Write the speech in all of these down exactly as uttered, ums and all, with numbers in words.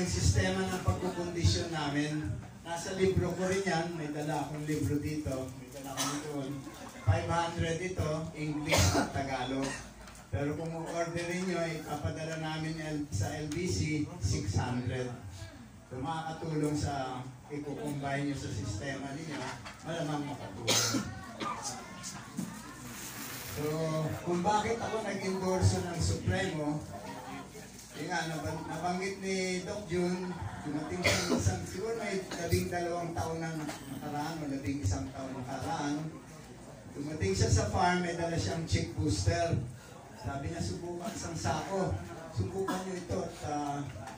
yung sistema ng pagkukondisyon namin. Nasa libro ko rin yan. May dala akong libro dito. May dala akong doon. five hundred ito, English at Tagalog. Pero kung orderin nyo, ipapadala namin sa L B C, six hundred. So makakatulong sa ikukumbay nyo sa sistema ninyo, malamang makatulong. So, kung bakit ako nag-endorso ng Supremo, yun nga, nabanggit ni Doc Jun, dumating siya isang, siguro may labing dalawang taon na nakaraan o labing isang taon nakaraan, dumating siya sa farm, may dala siyang chick booster. Sabi niya, subukan isang sako, subukan niyo ito at uh,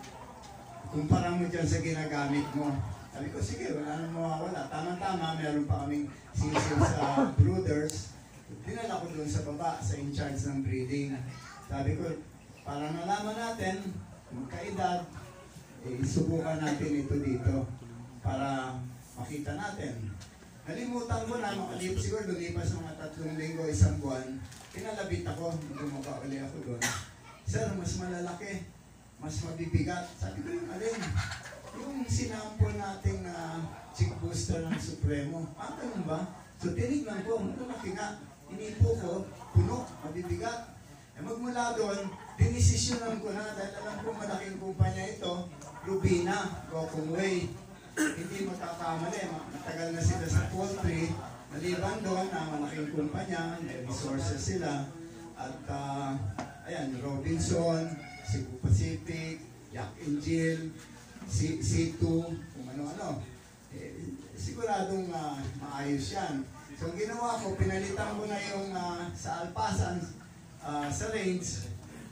kumpara mo dyan sa ginagamit mo. Sabi ko, sige, wala nang mawawala. Tama-tama, meron pa kaming sisil sa brooders. Dinala ko doon sa baba, sa in-charge ng breeding. Sabi ko, para nalaman natin, magkaedad, eh, subukan natin ito dito para makita natin. Nalimutan ko na, makalip, siguro lumipas mga tatlong linggo, isang buwan, pinalabit ako, bumaba ulit ako doon. Sir, mas malalaki, mas mabibigat. Sabi ko yung alin, yung sinampol nating na uh, chick booster ng Supremo. Ah, ganun ba? So tinignan ko, malaki nga. Inipo ko, puno, mabibigat. Eh magmula doon, dinesisyonan ko na dahil alam ko malaking kumpanya ito, Rubina, Gokong Way. Hindi magkakamali, matagal na sila sa poultry. Maliban doon na malaking kumpanya, may resources sila. At uh, ayan, Robinson, Cebu Pacific, Yak and Jill, C two, kung ano-ano. Eh, siguradong uh, maayos yan. So, ang ginawa ko, pinalitan ko na yung uh, sa Alpasan, uh, sa range,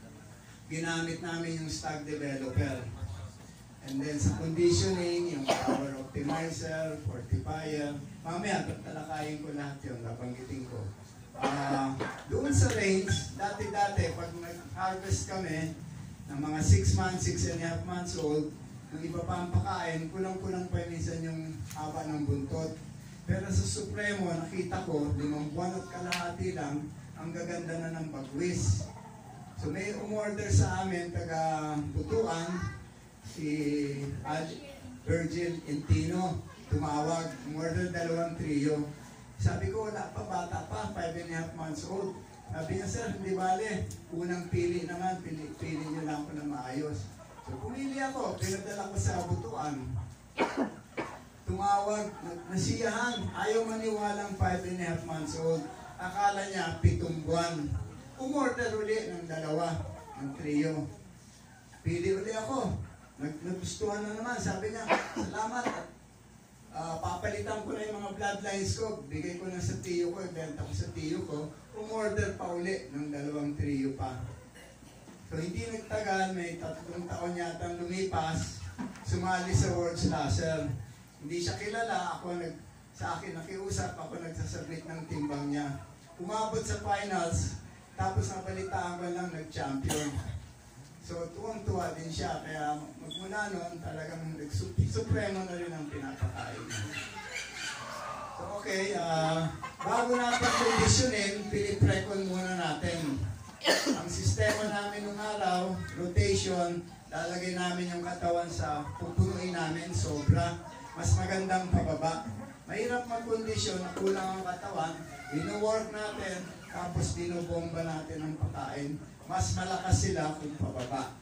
ginamit namin yung stag developer. And then sa conditioning, yung power optimizer, fortifier, mamaya, talakayin ko lahat yun, napanggitin ko. Uh, doon sa range, dati-dati, pag nag-harvest kami, ng mga six months, six and a half months old, ng iba pa ang pakain, kulang-kulang pa minsan yung haba ng buntot. Pero sa Supremo, nakita ko, limang buwan at kalahati lang, ang gaganda na ng bagwis. So may umorder sa amin, taga Butuan, si Ad Virgil Intino, tumawag, umorder dalawang trio. Sabi ko, wala pa, bata pa, five and a half months old. Sabi niya, sir, hindi bale, unang pili naman, pili, pili niyo lang ko na maayos. So pumili ako, pinadala ko sa Butuan. Tumawag, nasiyahan, ayaw maniwalang five and a half months old. Akala niya, pitong buwan. Umorder uli ng dalawa, ng trio. Pili uli ako. Nag nagustuhan na naman, sabi niya, salamat. Uh, papalitan ko na yung mga bloodlines ko. Bigay ko na sa tiyo ko, ibenta ko sa tiyo ko. Umorder pa uli ng dalawang trio pa. So hindi nagtagal, may tatlong taon yata lumipas, sumali sa World Slasher. Hindi siya kilala, ako nag, sa akin nakiusap, ako nagsasubmit ng timbang niya. Umabot sa finals, tapos nabalitaan ko lang nag-champion. So tuwang-tuwa din siya, kaya magmula noon talagang nag-supremo na rin ang pinapakain. So okay, uh, bago natin kondisyonin, piniprecon muna natin. Ang sistema namin nung araw, rotation, lalagay namin yung katawan sa pupunuin namin, sobra. Mas magandang pababa. Mahirap magkondisyon na kulang ang katawan, ino-work natin, tapos binobomba natin ang pagkain. Mas malakas sila kung pababa.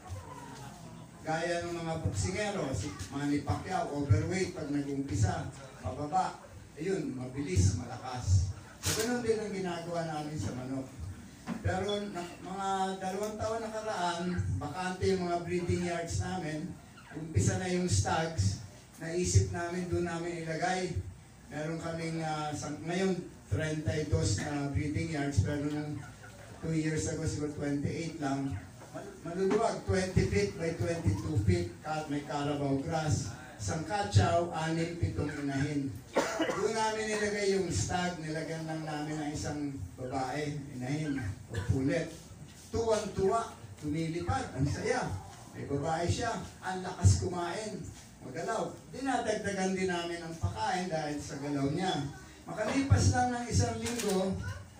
Gaya ng mga boksingero, si Manny Pacquiao, overweight pag nag-umpisa, pababa. Ayun, mabilis, malakas. So, ganun din ang ginagawa namin sa manok. Pero na, mga dalawang taon nakaraan, bakante yung mga breeding yards namin, umpisa na yung stags, naisip namin, doon namin ilagay. Meron kaming, uh, ngayon, thirty-two na breeding yards, pero nung two years ago, siguro twenty-eight lang. Maluluwag, twenty feet by twenty-two feet, may Carabao grass. Isang katsaw, anim, pitong inahin. Doon namin nilagay yung stag, nilagyan lang namin ng isang babae, inahin, o pulet. Tuwang-tuwa, tumilipad, ang saya. May babae siya, ang lakas kumain. Magalaw. Dinadagdagan din namin ang pakain dahil sa galaw niya. Makalipas lang ng isang linggo,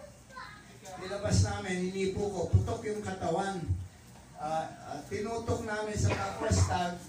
nilabas namin, hinipo ko, putok yung katawan. Uh, uh, tinutok namin sa kapwa stag,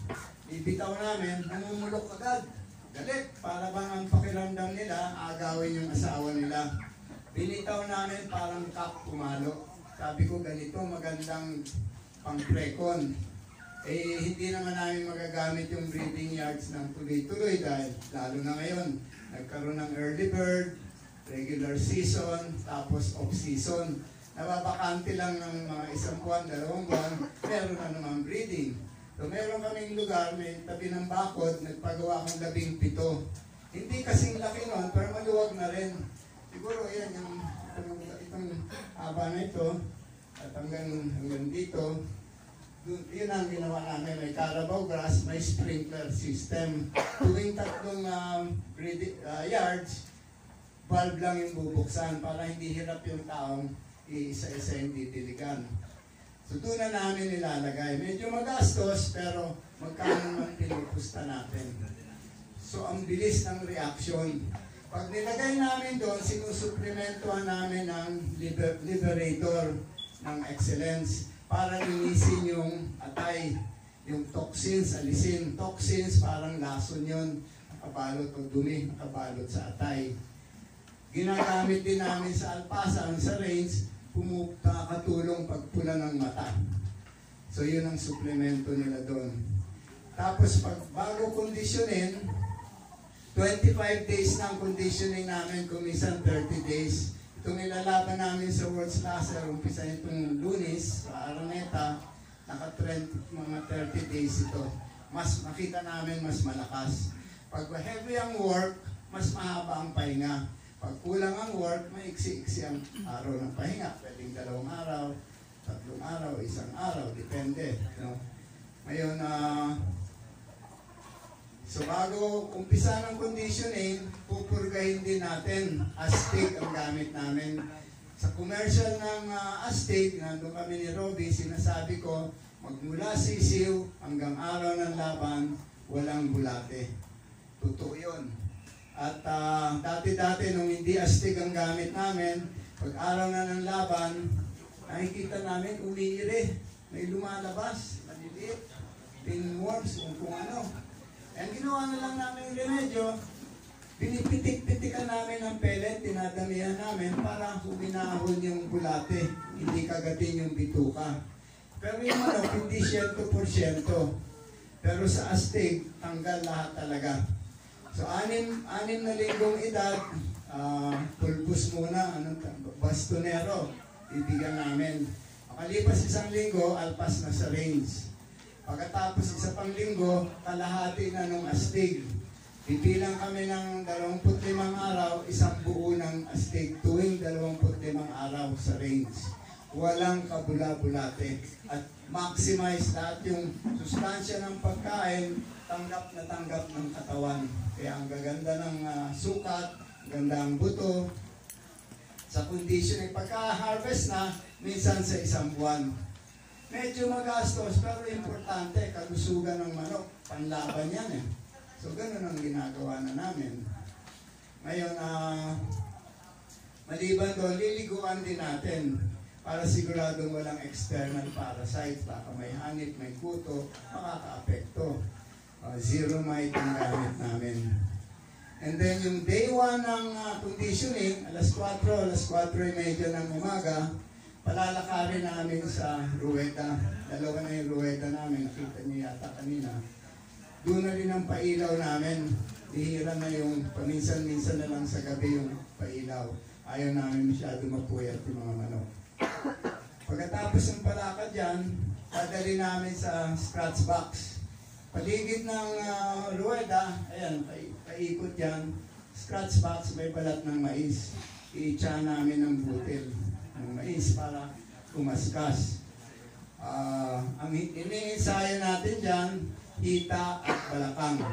ibitaw namin, namumulok agad. Galit, para bang ang pakiramdam nila, agawin yung asawa nila. Binitaw namin parang kap pumalo. Sabi ko, ganito magandang pang-precon. Eh, hindi naman namin magagamit yung breeding yards ng tuloy-tuloy dahil lalo na ngayon, nagkaroon ng early bird, regular season, tapos off-season. Nababakante lang ng mga isang buwan, dalawang buwan, meron na naman breeding. So meron kaming lugar, may tabi ng bakod, nagpagawa akong labing pito. Hindi kasing laki nun, pero maluwag na rin. Siguro yan, yung itong, itong haba na ito, at hanggang, hanggang dito, dun, yun ang ginawa namin. May Carabao grass, may sprinkler system. Tuwing tatlong um, breed, uh, yards, valve lang yung bubuksan para hindi hirap yung taong iisa-isa yung didiligan. So doon na namin nilalagay. Medyo magastos pero magkano naman pinupusta natin. So ang bilis ng reaction. Pag nilagay namin doon, sinusupplementuhan namin ng liber liberator ng excellence para linisin yung atay, yung toxins, alisin. Toxins parang lason yun, nakabalot o dumi, nakabalot sa atay. Ginagamit din namin sa alpasan, sa range, pumukatulong pagpula ng mata. So yun ang suplemento nila doon. Tapos pag bago kondisyonin, twenty-five days na ang conditioning namin, kumisan thirty days. Itong nilalaban namin sa World's Laser, umpisa itong Lunes, sa Araneta, naka-trend mga thirty days ito. Mas makita namin mas malakas. Pag heavy ang work, mas mahaba ang pahinga. Pag kulang ang work, may iksi-iksi ang araw ng pahinga. Pwedeng dalawang araw, tatlong araw, isang araw, depende. No? Ngayon, uh, so bago umpisa ng conditioning, pupurgahin din natin. Astig ang gamit namin. Sa commercial ng uh, Astig, nandun kami ni Robby, sinasabi ko, magmula sisiw hanggang araw ng laban, walang bulate. Totoo yun. At uh, dati-dati nung hindi astig ang gamit namin, pag araw na ng laban, nakikita namin umiire, may lumalabas, maliliit, pinworms, kung kung ano. Ang ginawa na lang namin yung remedyo, pinipitik-pitikan namin ang pellet, tinadamihan namin para huminahon yung bulate, hindi kagatin yung bituka. Pero yung ano, hindi siyento porsyento. Pero sa astig, tanggal lahat talaga. So, anim, anim na linggong edad, uh, pulbus muna, anong, bastonero, ibigyan namin. Makalipas isang linggo, alpas na sa range. Pagkatapos isa pang linggo, kalahati na nung astig. Pipilang kami ng dalawampu't limang araw, isang buo ng astig, tuwing dalawampu't limang araw sa range. Walang kabula-bulate. At maximize lahat yung sustansya ng pagkain, tanggap na tanggap ng katawan. Kaya ang gaganda ng uh, sukat, ganda ang buto. Sa conditioning, pagka-harvest na, minsan sa isang buwan. Medyo magastos, pero importante, kalusugan ng manok. Panlaban yan eh. So, ganun ang ginagawa na namin. Ngayon, uh, maliban doon, liliguan din natin para siguradong walang external parasite. Baka may hanip, may kuto, makaka-apekto. Uh, zero mite ang gamit namin. And then yung day one ng uh, conditioning, alas kwatro, alas kwatro y media ng umaga, palalakarin namin sa ruweta. Dalawa na yung ruweta namin, nakita niyo yata kanina. Doon na rin ang pailaw namin. Bihira na yung paminsan-minsan na lang sa gabi yung pailaw. Ayaw namin masyado mapuyat yung mga manok. Pagkatapos ng palakad dyan, dadali namin sa scratch box. Paligid ng uh, ruweda, ayan, pa paikot yan, scratch box, may balat ng mais. I-tsa namin ng butil ng mais para kumaskas. Uh, ang iniinsayo natin dyan, hita at balakang.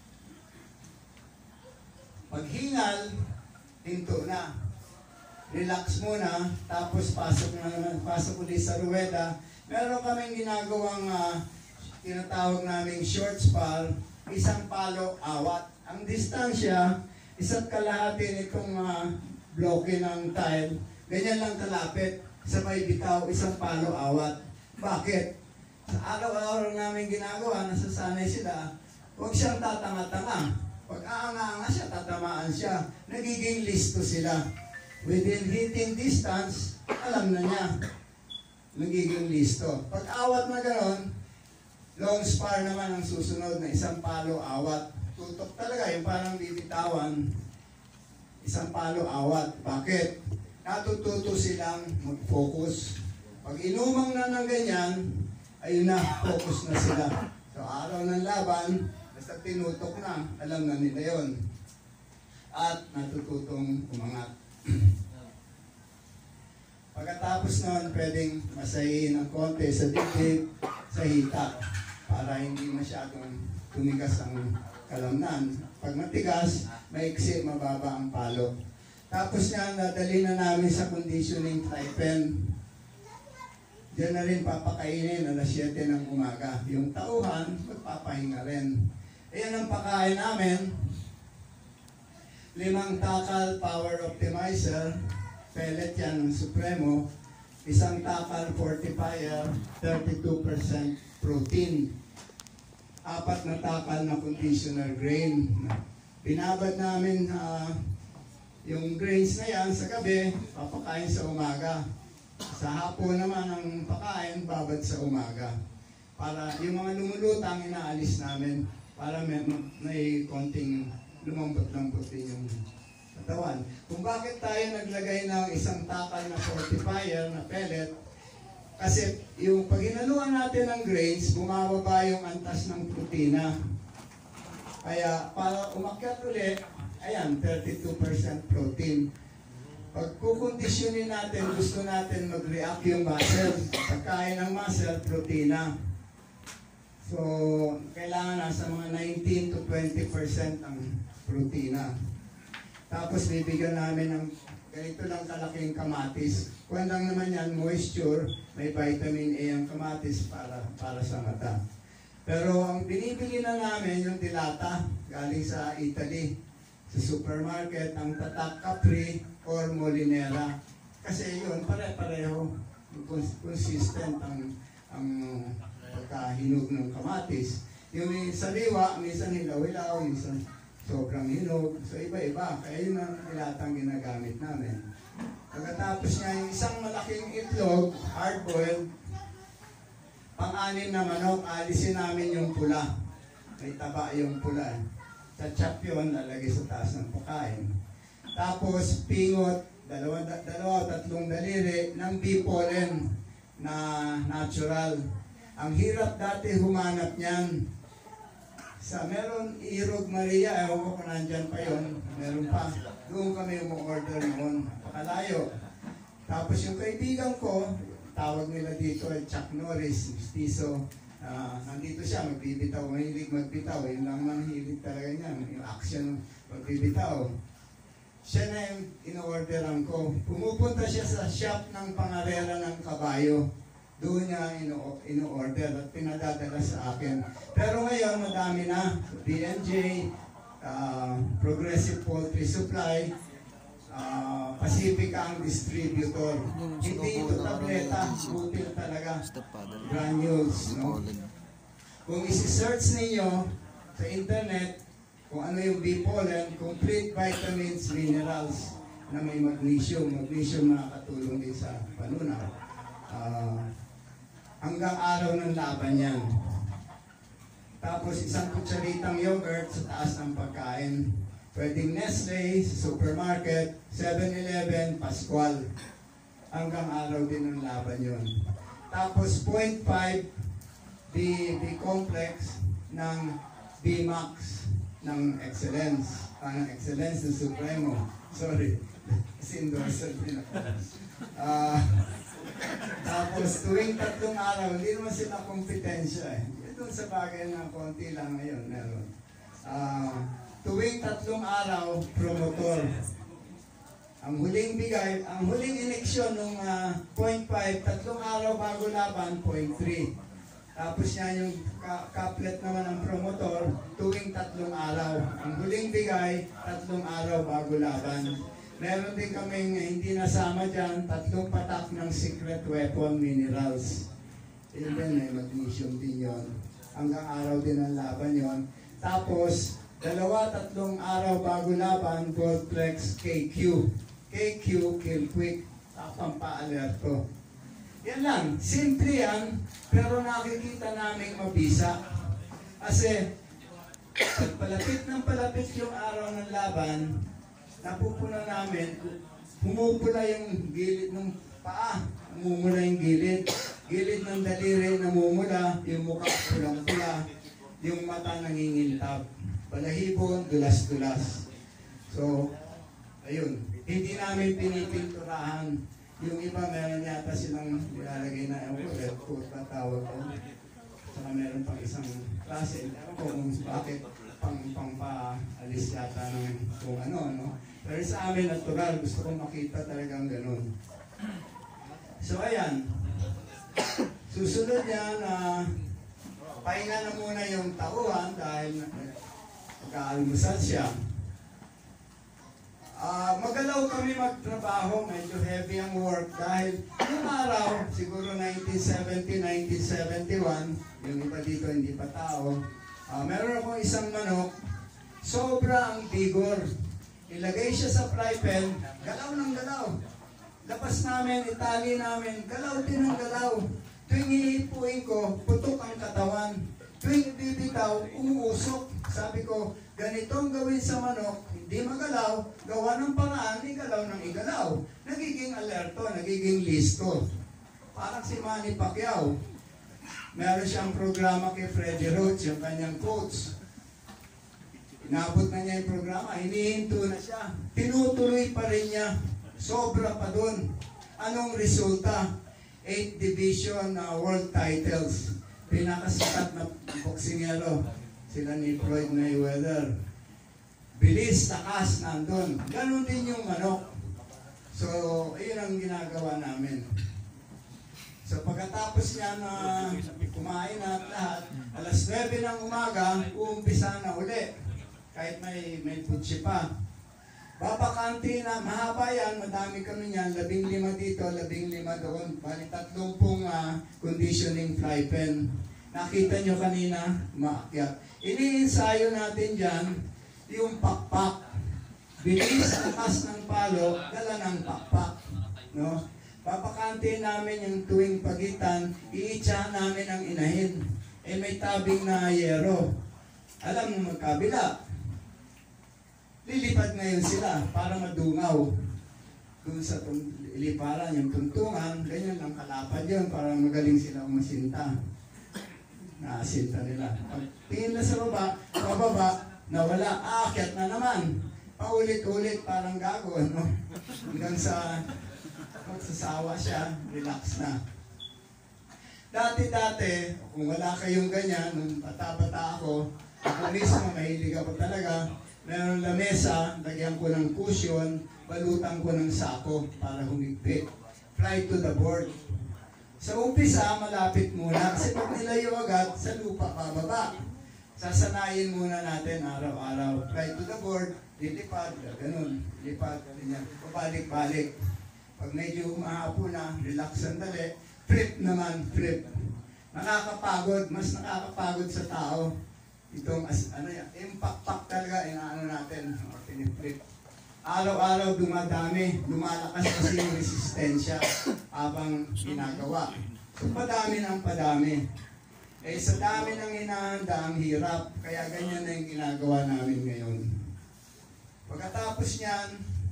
Paghingal, hinto na. Relax muna, tapos pasok na naman, pasok ulit sa ruweda. Meron kaming ginagawang uh, tinatawag naming short spar, isang palo awat. Ang distansya, isa't kalahati nitong uh, bloke ng tile, ganyan lang kalapit, sabay bitaw, isang palo awat. Bakit? Sa araw-araw namin ginagawa, nasasanay sila, huwag siyang tatanga-tanga. Pag aanga-anga siya, tatamaan siya. Nagiging listo sila. Within hitting distance, alam na niya. Nagiging listo. Pag awat na gano'n, long spar naman ang susunod na isang palo awat. Tutok talaga, yung parang bibitawan, isang palo awat. Bakit? Natututo silang mag-focus. Pag inumang na ng ganyan, ayun na, focus na sila. So araw ng laban, basta tinutok na, alam na nila yon. At natututong umangat. Pagkatapos noon, pwedeng masahin ng konti sa dibdib, sa hita, para hindi masyadong tumigas ang kalamnan. Pag matigas, maiksi, mababa ang palo. Tapos niya, nadali na namin sa conditioning stipend. Diyan na rin papakainin alas siyete ng umaga. Yung tauhan, magpapahinga rin. Ayan ang pakain namin. Limang takal power optimizer. Pellet yan ng Supremo. Isang takal fortifier, thirty-two percent protein. Apat na takal na conditioner grain. Binabad namin uh, yung grains na yan sa gabi, papakain sa umaga. Sa hapon naman ang pakain, babad sa umaga. Para yung mga lumulutang, inaalis namin para may, may konting lumambot-lambot din yung katawan. Kung bakit tayo naglagay ng isang takal na fortifier na pellet, kasi yung pag inanuan natin ng grains, bumababa yung antas ng protina. Kaya para umakyat ulit, ayan, thirty-two percent protein. Pag kukondisyonin natin, gusto natin mag-react yung muscle. Pagkain ng muscle, protina. So, kailangan nasa mga nineteen to twenty percent ang protina. Tapos bibigyan namin ng ganito lang kalaking kamatis. Kung lang naman yan, moisture, may vitamin A ang kamatis para para sa mata. Pero ang binibili na namin yung dilata galing sa Italy. Sa supermarket, ang Tatak Capri or Molinera. Kasi yun, pare-pareho. Consistent ang, ang pagkahinog ng kamatis. Yung saliwa, minsan hilaw-hilaw, minsan sobrang hinog. So iba-iba. Kaya yun ang dilatang ginagamit namin. Pagkatapos niya, yung isang malaking itlog, hard-boiled, pang-anim na manok, alisin namin yung pula. May taba yung pula. Sa chop yun, lalagay sa taas ng pagkain. Tapos, pingot, dalawa, dalawa tatlong daliri ng bee pollen na natural. Ang hirap dati humanap niyan. Sa meron, Irog Maria, ewan ko kung nandyan pa yun, meron pa. Doon kami umu-order noon, pakalayo. Tapos yung kaibigan ko, tawag nila dito ay Chuck Norris, Mistizo. Uh, nandito siya, magbibitaw, mahilig magbitaw. Yun lang man hilig talaga niya, yung action magbibitaw. Siya na yung in-orderan ko. Pumupunta siya sa shop ng pangarera ng kabayo. Doon niya ino-order at pinadadala sa akin. Pero ngayon, madami na. B and J, uh, Progressive Poultry Supply, uh, Pacifica ang distributor. Hindi ito tableta, butil talaga. Granules, no? Kung isi-search ninyo sa internet, kung ano yung bee pollen, complete vitamins, minerals na may magnesium. Magnesium nakakatulong din sa panunaw. Uh, hanggang araw ng laban yan. Tapos isang kutsaritang yogurt sa taas ng pagkain. Pwedeng Nestle, sa supermarket, seven eleven, Pascual. Hanggang araw din ng laban yon. Tapos zero point five B-complex ng B-max ng Excellence. Ah, ng Excellence ng Supremo. Sorry. Kasi endorser din ako. Ah... Tapos tuwing tatlong araw, hindi naman sila kompetensya eh. Doon sa bagay na konti lang ngayon, meron. Uh, tuwing tatlong araw, promotor. Ang huling bigay, ang huling ineksyon ng uh, zero point five, tatlong araw bago laban, zero point three. Tapos yan yung kaplet naman ng promotor, tuwing tatlong araw. Ang huling bigay, tatlong araw bago laban. Meron din kaming hindi nasama dyan, tatlong patak ng secret weapon minerals. Yun din, may magnesium din yun. Hanggang araw din ang laban yon. Tapos, dalawa, tatlong araw bago laban, Goldflex K Q. K Q, Kill Quick, pampaalerto. Yan lang, simple yan, pero nakikita namin mabisa. Kasi, pag palapit ng palapit yung araw ng laban, napupuna namin, pumupula yung gilid ng paa, namumula yung gilid. Gilid ng daliri namumula, yung mukha pulang-pula, yung mata nangingintab. Balahibon, dulas-dulas. So, ayun. Hindi namin pinipinturahan. Yung iba, meron yata silang nilalagay na, ewan ko, red coat pa tawag ko. Saka meron pang isang klase. Ewan ko kung bakit pang, pang paalis yata ng kung ano, no? Pero sa amin, natural. Gusto ko makita talagang ganun. So, ayan. Susunod yan na uh, pahinga na muna yung tauhan dahil magkaalmusal siya. Uh, magalaw kami magtrabaho, medyo heavy ang work dahil yung araw, siguro nineteen seventy, nineteen seventy-one, yung iba dito hindi pa tao, uh, meron akong isang manok, sobra ang bigor. Ilagay siya sa fry pan, galaw ng galaw. Labas namin, itali namin, galaw din ang galaw. Tuwing ihipuin ko, putok ang katawan. Tuwing ibibitaw, umuusok. Sabi ko, ganitong gawin sa manok, hindi magalaw, gawa ng paraan, igalaw ng igalaw. Nagiging alerto, nagiging listo. Parang si Manny Pacquiao. Meron siyang programa kay Freddie Roach, yung kanyang coach. Inabot na niya yung programa, hinihinto na siya. Tinutuloy pa rin niya. Sobra pa dun. Anong resulta? Eight division uh, world titles. Pinakasikat na boksingero. Sila ni Floyd Mayweather. Bilis, takas, nandun. Ganon din yung manok. So, ayun ang ginagawa namin. So, pagkatapos niya na kumain na lahat, alas nuwebe ng umaga, uumpisa na uli. Kahit may, may putsi pa. Babakanti na, mahaba yan, madami kami niyan, labing lima dito, labing lima doon. Bali, tatlong pong uh, conditioning fly pen. Nakita nyo kanina, maakyat. Iniinsayo natin dyan, yung pakpak. Bilis, takas ng palo, dala ng pakpak. No? Babakanti namin yung tuwing pagitan, iitsahan namin ang inahin. Eh may tabing na yero. Alam mo magkabila. Lilipad ngayon sila para madungaw. Doon sa liparan, yung tungtungan, ganyan ang kalapad yun, para magaling sila umasinta. Naasinta nila. Pag tingin na sa baba, pababa, nawala, aakyat na naman. Paulit-ulit, parang gago, no? Hanggang sa magsasawa siya, relax na. Dati-dati, kung wala kayong ganyan, nung bata-bata ako, ako mismo, mahilig ako talaga, meron lamesa, lagyan ko ng cushion, balutan ko ng sako para humigpit. Fly to the board. Sa umpisa, malapit muna, kasi pag nilayo agad, sa lupa pababa. Sasanayin muna natin araw-araw. Fly to the board, lilipad, ganun, lipad, ganyan, pabalik-balik. Pag medyo umahapo na, relax sandali, flip naman, flip. Nakakapagod, mas nakakapagod sa tao. Itong, ano yan, impact-pack talaga, inaano natin, piniflip. Araw-araw dumadami, lumalakas kasi yung resistensya habang ginagawa. So, padami ng padami. Eh, sa dami ng hinahanda, ang hirap. Kaya ganyan na yung ginagawa namin ngayon. Pagkatapos niyan,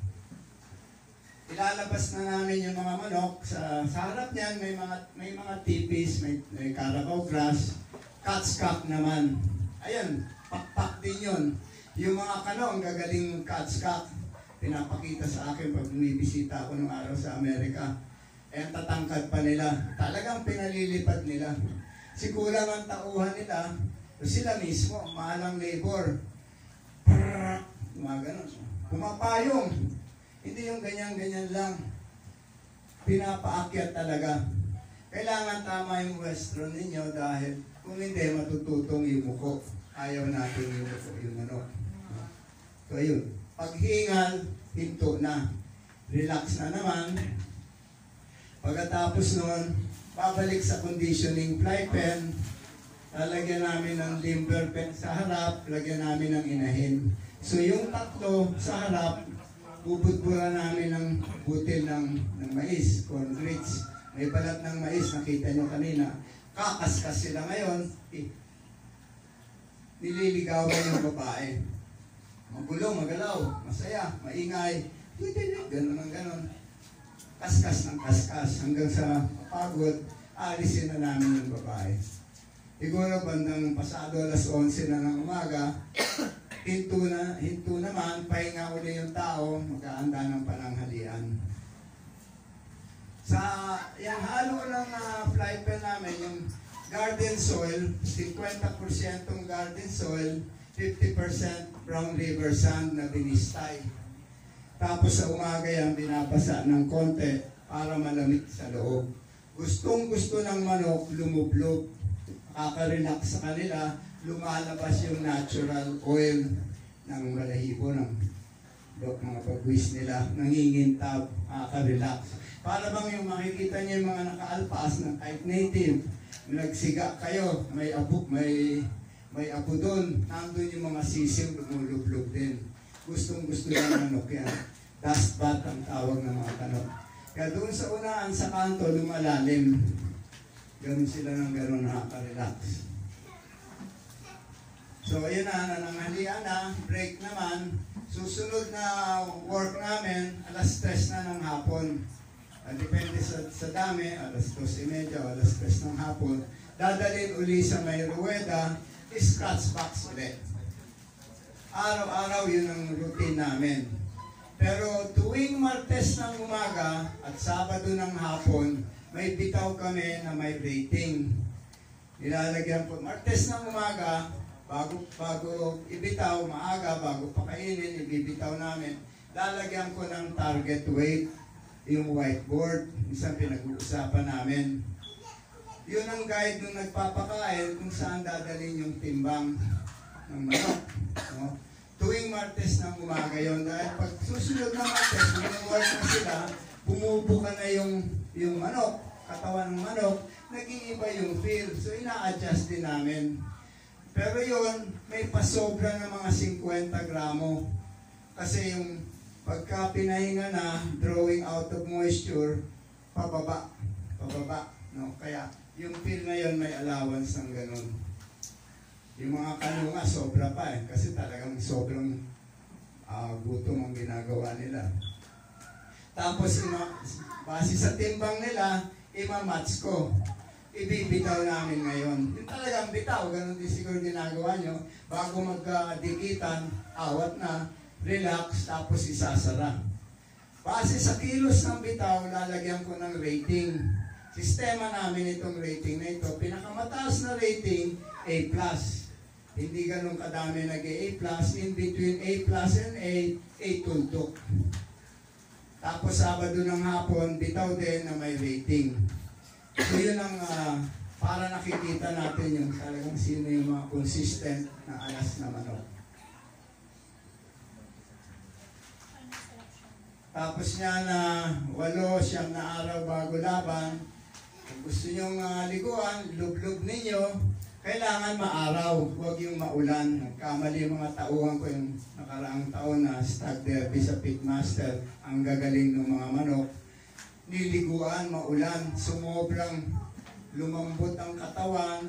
ilalabas na namin yung mga manok. Sa, sa harap niyan, may mga, may mga tipis, may, may Carabao grass, cat's-cock naman. Ayan, pakpak din yun. Yung mga kano, ang gagaling cat's-cock, pinapakita sa akin pag bumibisita ako nung araw sa Amerika. Eh, tatangkad pa nila. Talagang pinalilipad nila. Si kulang ang tauhan nila, sila mismo, mahalang labor. Mga ganun. Pumapayong. Hindi yung ganyan-ganyan lang. Pinapaakyat talaga. Kailangan tama yung western ninyo dahil kung hindi, matututong yung muko. Ayaw natin yung muko, yung ano. So, ayun. Paghingal, hinto na. Relax na naman. Pagkatapos nun, babalik sa conditioning fly pen, lalagyan namin ng limber pen sa harap, lagyan namin ng inahin. So yung tatlo sa harap, bubudburan namin ng butil ng, ng mais, corn grits. May balat ng mais, nakita nyo kanina. Kakaskas sila ngayon, eh, nililigawan yung babae. Magulo, magalaw, masaya, maingay, gano'n ang gano'n. Kaskas ng kaskas hanggang sa mapagod, alisin na namin yung babae. Siguro bandang pasado alas onse na ng umaga, hinto, na, hinto naman, pahinga uli yung tao, magkaanda ng pananghalian. Sa yung halo ng uh, fly pen namin, yung garden soil, fifty percent garden soil, fifty percent brown river sand na binistay. Tapos sa umaga yan, binabasa ng konti para malamig sa loob. Gustong gusto ng manok, lumublob. Nakaka-relax sa kanila, lumalabas yung natural oil ng balahibo ng mga pagwis nila, nangingintab, nakaka-relax. Para bang yung makikita niyo yung mga nakaalpas ng kahit native, nagsiga kayo, may apo, may, may apo doon, nandun yung mga sisiw, lumulublog din. Gustong gusto ng manok yan. Dust bath ang tawag ng mga kanok. Kaya doon sa unahan, sa kanto, lumalalim. Ganun sila ng ganun, nakaka-relax. So, ayun na, nananghalian na, break naman. Susunod na work namin, alas tres na ng hapon. Uh, depende sa, sa dami, alas dos y media, alas tres ng hapon. Dadalhin uli sa may ruweda, scratch box ulit. Araw-araw yun ang routine namin. Pero tuwing Martes ng umaga at Sabado ng hapon, may bitaw kami na may rating. Nilalagyan ko, Martes ng umaga, bago, bago ibitaw, maaga, bago pakainin, ibibitaw namin, lalagyan ko ng target weight, yung whiteboard, isang pinag-uusapan namin. Yun ang guide nung nagpapakain kung saan dadalhin yung timbang ng manok. No? Tuwing Martes ng umaga yun, dahil pag susunod na Martes, bumuwork na sila, bumubuka na yung, yung manok, katawan ng manok, nag-iiba yung feel. So, ina-adjust din namin. Pero yun, may pasobra ng mga fifty gramo. Kasi yung pagka pinahinga na, drawing out of moisture, pababa, pababa. No? Kaya, yung feel na yun, may allowance ng ganun. Yung mga kanunga, sobra pa eh. Kasi talagang sobrang uh, gutom ang ginagawa nila. Tapos, ima, base sa timbang nila, ima-match ko. Ibibitaw namin ngayon. Yung talagang bitaw, ganun din siguro ginagawa nyo. Bago magkadikitan, awat na, relax, tapos isasara. Base sa kilos ng bitaw, lalagyan ko ng rating. Sistema namin itong rating na ito. Pinakamataas na rating, A plus. Hindi ganun kadami nag-A plus. In between A plus and A, A tuntok. Tapos Sabado ng hapon, bitaw din na may rating. So yun ang uh, para nakikita natin yung talagang sino yung mga consistent na alas na manok. Tapos niya na walo siyam na araw bago laban. Kung gusto nyong uh, liguan, lub-lub ninyo, kailangan maaraw, huwag yung maulan. Nagkamali yung mga tauhan ko yung nakaraang taon na stag derby sa pitmaster, ang gagaling ng mga manok. Niliguan, maulan, sumobrang lumambot ang katawan,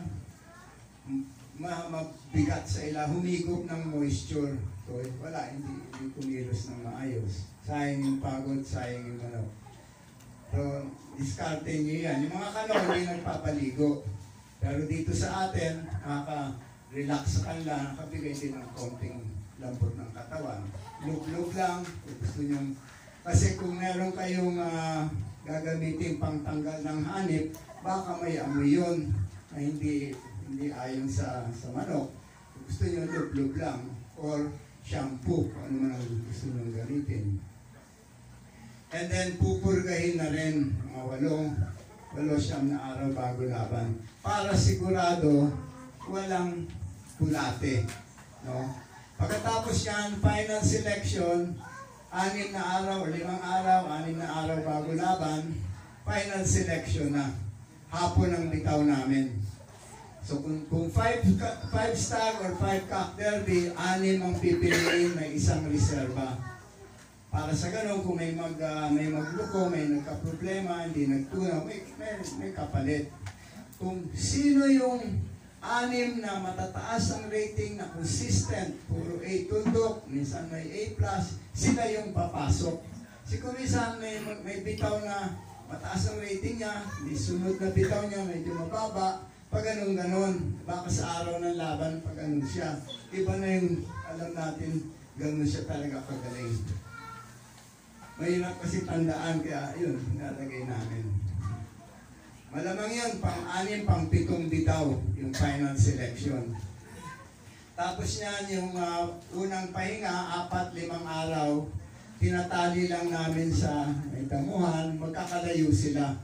mabigat sa ila, humigop ng moisture. So, wala, hindi, hindi kumilos ng maayos. Sayang yung pagod, sayang yung manok. So, diskarte nyo yan. Yung mga kanok, hindi nagpapaligo. Pero dito sa atin, nakaka-relax sa kanila, nakabigay din ng konting lambot ng katawan. Lug-lug lang, kung gusto nyo. Kasi kung meron kayong uh, gagamitin pang tanggal ng hanip, baka may amoy yun na hindi, hindi ayon sa, sa manok. Kung gusto nyo, lug-lug lang. Or shampoo, kung ano man ang gusto nyo gamitin. And then, pupurgahin na rin mga walong, walo siyam na araw bago laban. Para sigurado, walang pulate. No? Pagkatapos yan, final selection, anim na araw, limang araw, anim na araw bago laban, final selection na. hapon ang bitaw namin. So kung, kung five, five stag or five cock derby, anim ang pipiliin, may isang reserva. Para sa ganun, kung may mag uh, may magluko, may nagka-problema, hindi nagtunaw, may, may, may kapalit. Kung sino yung anim na matataas ang rating na consistent, puro A tundok, minsan may A plus, sila yung papasok. Si kung minsan may, may bitaw na mataas ang rating niya, may sunod na bitaw niya, medyo mababa, pag ganun-ganon, baka sa araw ng laban, pag ganun siya. Iba na yung alam natin, ganun siya talaga kagaling. Mahirap kasi tandaan, kaya yun, nalagay namin. Malamang yun, pang-anim, pang-pitong bitaw, yung final selection. Tapos niyan, yung uh, unang pahinga, apat, limang araw, tinatali lang namin sa may damuhan, magkakalayo sila.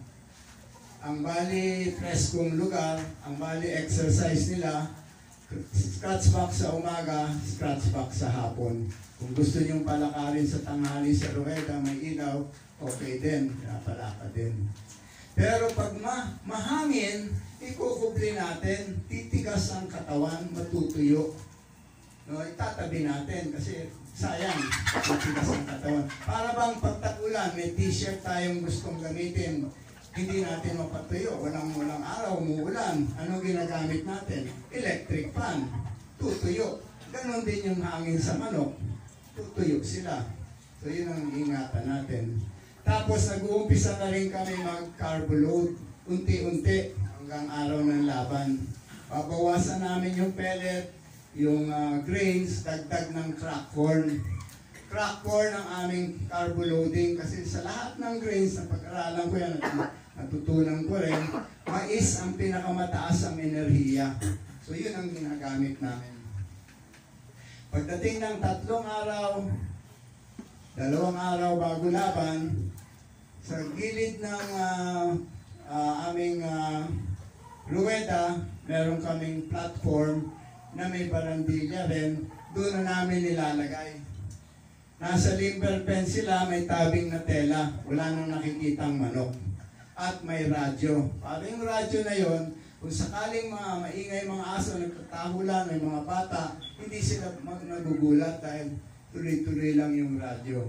Ang bali preskong lugar, ang bali exercise nila, scratch box sa umaga, scratch box sa hapon. Kung gusto niyong palakarin sa tanghali sa Rueda, may ilaw, okay din, pinapalaka din. Pero pag ma mahangin, ikukubli natin, titigas ang katawan, matutuyo. No, itatabi natin kasi sayang, titigas ang katawan. Para bang pagtagulan, may t-shirt tayong gustong gamitin, hindi natin mapatuyo, walang walang araw, umuulan. Ano ginagamit natin? Electric fan. Tutuyo. Ganon din yung hangin sa manok. Tutuyo sila. So yun ang ingatan natin. Tapos nag-uumpisa na rin kami mag-carbo load. Unti-unti hanggang araw ng laban. Babawasan namin yung pellet, yung uh, grains, dagdag ng crack corn. Crack corn ang aming carbo loading kasi sa lahat ng grains na pag-aralan ko yan at natutunan ko rin, mais ang pinakamataas ang enerhiya. So yun ang ginagamit namin. Pagdating ng tatlong araw, dalawang araw bago laban, sa gilid ng uh, uh, aming uh, ruweda, meron kaming platform na may barandilya rin, doon na namin nilalagay. Nasa limber pen sila, may tabing na tela, wala nang nakikitang manok. At may radyo. Para yung radyo na yon, kung sakaling mga maingay mga aso, nagtatahulan, may mga bata, hindi sila nagugulat dahil tuloy-tuloy lang yung radyo.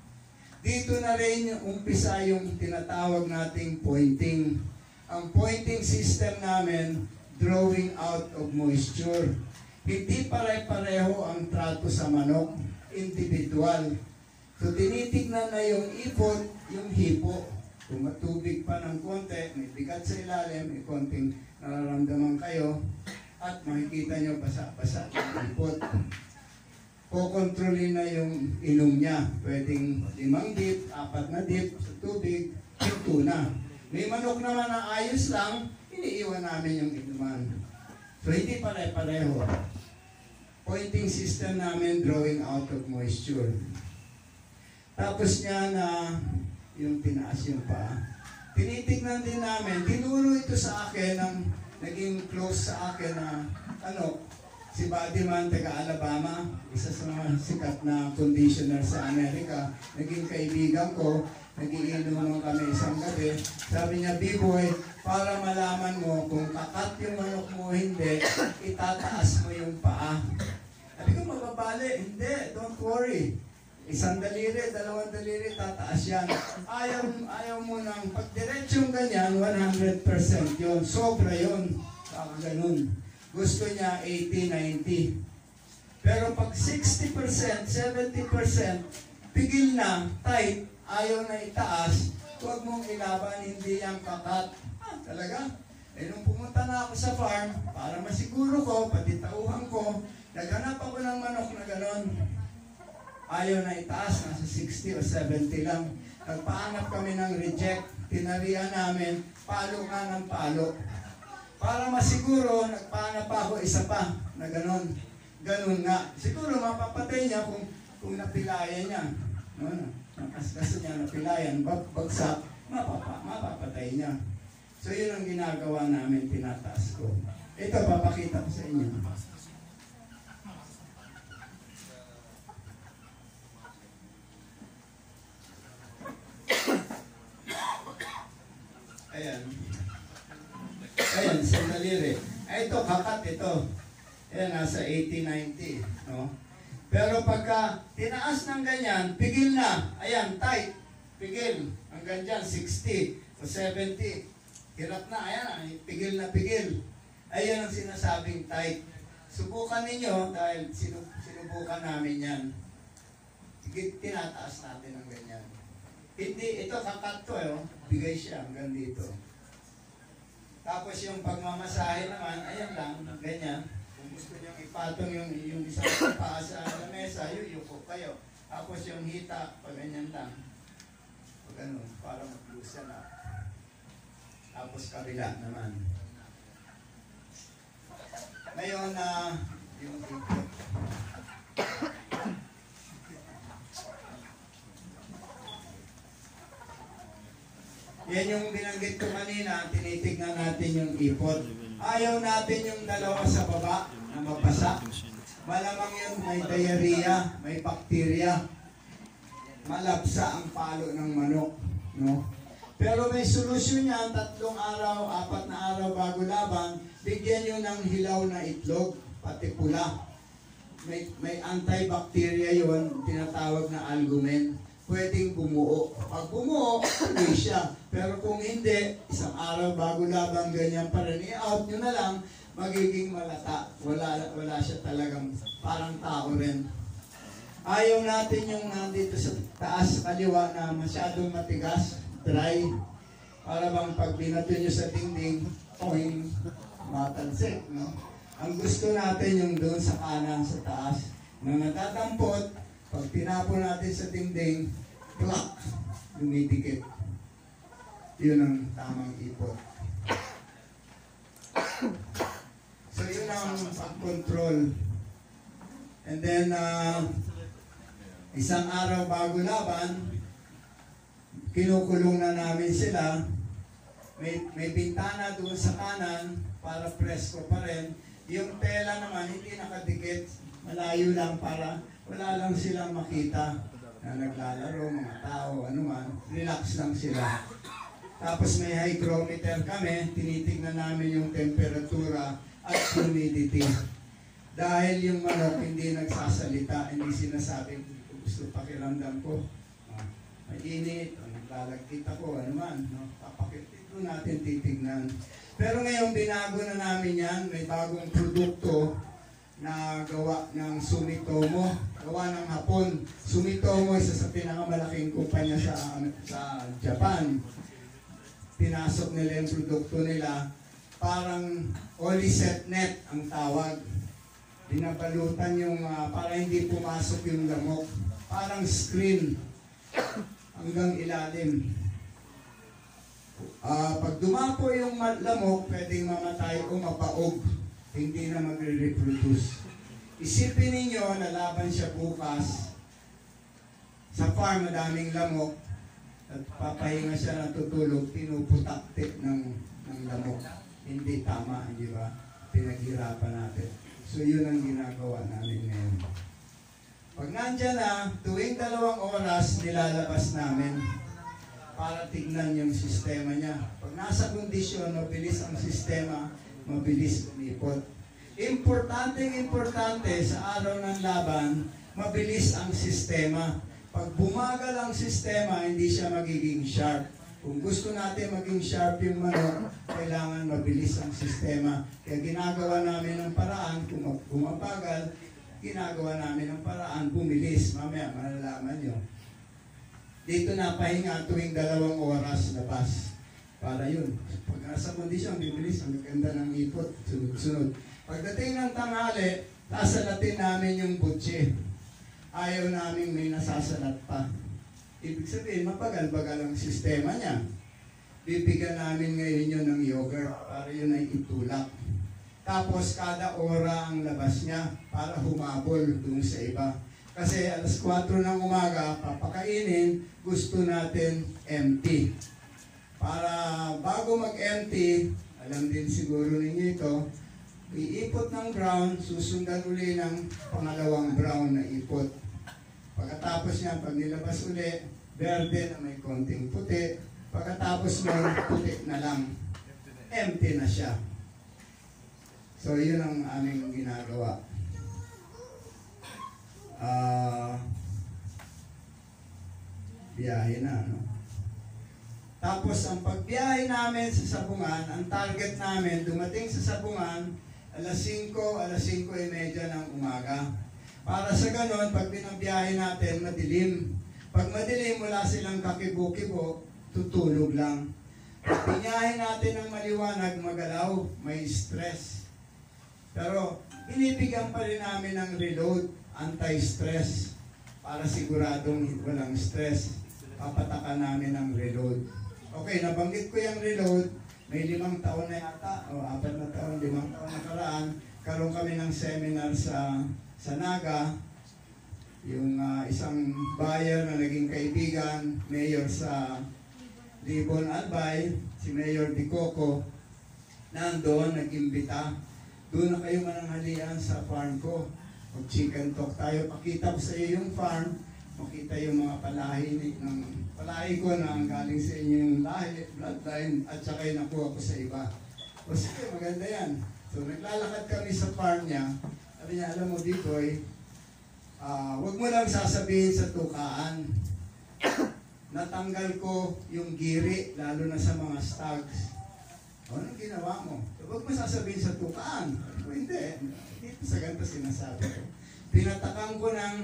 Dito na rin yung umpisa yung tinatawag nating pointing. Ang pointing system namin, drawing out of moisture. Hindi pare-pareho ang trato sa manok, individual. So tinitignan na yung ipot, yung hipo. Kung matubig pa ng konti, may bigat sa ilalim, may konting nararamdaman kayo, at makikita nyo basa-basa yung ipot. Kukontrolin na yung inom niya. Pwedeng limang dip, apat na dip sa tubig, ito na. May manok naman na ayos lang, iniiwan namin yung inuman. So hindi pare-pareho. Pointing system namin, drawing out of moisture. Tapos niya na yung tinaas yung paa. Tinitignan din namin, tinuro ito sa akin ng naging close sa akin na ano, si Buddyman, taga Alabama, isa sa mga sikat na conditioner sa Amerika, naging kaibigan ko, nagiinom kami isang gabi. Sabi niya, B-boy, para malaman mo kung kakat yung manok mo hindi, itataas mo yung paa. Sabi ko, mababali. Hindi, don't worry. Isang daliri, dalawang daliri, tataas yan. Ayaw, ayaw mo nang pagdiretsyung ganyan, one hundred percent yun. Sobra yun. Saka ganun. Gusto niya eighty, ninety. Pero pag sixty percent, seventy percent, pigil na, tight, ayaw na itaas, huwag mong ilaban, hindi yung kakat. Ah, talaga? Eh, nung pumunta na ako sa farm, para masiguro ko, pati tauhan ko, naghanap ako ng manok na gano'n. Ayaw na itaas, nasa sixty o seventy lang. Nagpaanap kami ng reject, tinarihan namin, palo nga ng palo. Para masiguro, nagpaanap pa ako isa pa na gano'n. Gano'n nga. Siguro mapapatay niya kung, kung napilayan niya. No, no. Nakasgaso niya, napilayan, bag, bagsak, mapapa, mapapatay niya. So yun ang ginagawa namin, tinataas ko. Ito, papakita ko sa inyo. Ayan. ito, kakat ito. Ayan, nasa eighty, ninety. No? Pero pagka tinaas ng ganyan, pigil na. Ayan, tight. Pigil. Hanggang dyan, sixty o seventy. Hirap na. Ayan, pigil na pigil. Ayan ang sinasabing tight. Subukan ninyo dahil sinub sinubukan namin yan. Tinataas natin ng ganyan. Hindi, ito kakat to. Eh, bigay siya hanggang dito. Tapos yung pagmamasahe naman, ayan lang, ganyan. Kung gusto nyo ipatong yung, yung isang paa sa lamesa, yuyuko kayo. Tapos yung hita, pag ganyan lang. Pag ano, para mag-loose na. Tapos kabila naman. Ngayon na uh, yung ikot. Yan yung binanggit ko kanina, tinitignan natin yung ipot. Ayaw natin yung dalawa sa baba na mabasa. Malamang yun may diarrhea, may bacteria. Malapsa ang palo ng manok. No? Pero may solusyon yan, tatlong araw, apat na araw bago laban, bigyan nyo ng hilaw na itlog, pati pula. May, may antibacteria yun, tinatawag na albumin. Pwedeng bumuo. Pag bumuo, hindi siya. Pero kung hindi, isang araw bago laban, ganyan pa rin, i-out nyo na lang, magiging malata. Wala, wala siya talagang parang tao rin. Ayaw natin yung nandito sa taas kaliwa na masyadong matigas, dry. Para bang pag binato nyo sa dingding, oing, matansik. No? Ang gusto natin yung doon sa kanan, sa taas, na natatampot. Pag tinapon natin sa dingding, plak, dumidikit. Yun ang tamang ipot. So yun ang pag-control. And then, uh, isang araw bago laban, kinukulong na namin sila. May, may bintana doon sa kanan para presko pa rin. Yung tela naman, hindi nakadikit. Malayo lang para wala lang silang makita na naglalaro, mga tao, anuman, relax lang sila. Tapos may hygrometer kami, tinitignan namin yung temperatura at humidity. Dahil yung manok hindi nagsasalita, hindi sinasabing gusto pakiramdam ko, ah, mainit, o naglalagkit ako, anuman, no? Papakit ito natin titignan. Pero ngayon binago na namin yan, may bagong produkto na gawa ng Sumitomo, gawa ng Hapon. Sumitomo, isa sa pinakamalaking kumpanya sa, sa Japan. Pinasok nila yung produkto nila, parang Oliset net ang tawag. Binabalutan yung, uh, para hindi pumasok yung lamok. Parang screen hanggang ilalim. Uh, pag dumapo yung lamok, pwedeng mamatay o mapaog. Hindi na magre-reproduce. Isipin ninyo, nalaban siya bukas. Sa farm, madaming lamok. At papahinga siya natutulog, pinuputaktik ng, ng lamok. Hindi tama, di ba? Pinaghirapan natin. So yun ang ginagawa namin ngayon. Pag nandyan na, tuwing dalawang oras, nilalabas namin para tignan yung sistema niya. Pag nasa kondisyon, mabilis ang sistema, mabilis umipot. Importanteng importante sa araw ng laban, mabilis ang sistema. Pag bumagal ang sistema, hindi siya magiging sharp. Kung gusto natin maging sharp yung manok, kailangan mabilis ang sistema. Kaya ginagawa namin ng paraan, kung bumabagal, ginagawa namin ng paraan, bumilis. Mamaya, malalaman nyo. Dito na pahinga tuwing dalawang oras labas. Para yun. Pag nasa kondisyon, bibilis, ang ganda ng ipot, sunod-sunod. Pagdating ng tanghali, sasalatin namin yung butche. Ayaw namin may nasasalat pa. Ibig sabihin, mapagal-bagal ang sistema niya. Bibigyan namin ngayon yun ng yogurt para yun ay itulak. Tapos kada ora ang labas niya para humabol dun sa iba. Kasi alas kwatro ng umaga, papakainin, gusto natin empty. Para bago mag-empty, alam din siguro ninyo ito, iipot ng brown, susundan uli ng pangalawang brown na ipot. Pagkatapos niya, pag nilabas uli, verde na may konting puti. Pagkatapos nun, puti na lang. Empty na siya. So, yun ang aming ginagawa. Ah, biyahe na, no? Tapos, ang pagbiyahe namin sa Sabungan, ang target namin, dumating sa Sabungan, alas singko, alas singko e medya ng umaga. Para sa ganon, pag binabiyahe natin, madilim. Pag madilim, wala silang kakibo-kibo, tutulog lang. Pag binyahe natin ng maliwanag, magalaw, may stress. Pero, binibigyan pa rin namin ng reload, anti-stress, para siguradong walang stress. Papatakan namin ng reload. Okay, nabanggit ko yung reload, may limang taon na yata, o apat na taon, limang taon na karaan, karoon kami ng seminar sa, sa Naga, yung uh, isang buyer na naging kaibigan, mayor sa Libon Albay, si Mayor Di Coco, nandoon, nag-imbita. Doon na kayo mananghalian sa farm ko. Mag-chicken talk tayo. Pakita ko sa iyo yung farm. Makita yung mga palahi ng palahi ko na ang galing sa inyo yung lahi, bloodline, at saka yung nakuha ko sa iba. O sige, maganda yan. So, naglalakad kami sa farm niya. Sabi niya, alam mo, Dikoy, uh, wag mo lang sasabihin sa tukaan. Natanggal ko yung giri, lalo na sa mga stags. O, anong ginawa mo? So, wag mo sasabihin sa tukaan. O, hindi. Dito sa ganito sinasabi ko. Pinatakan ko ng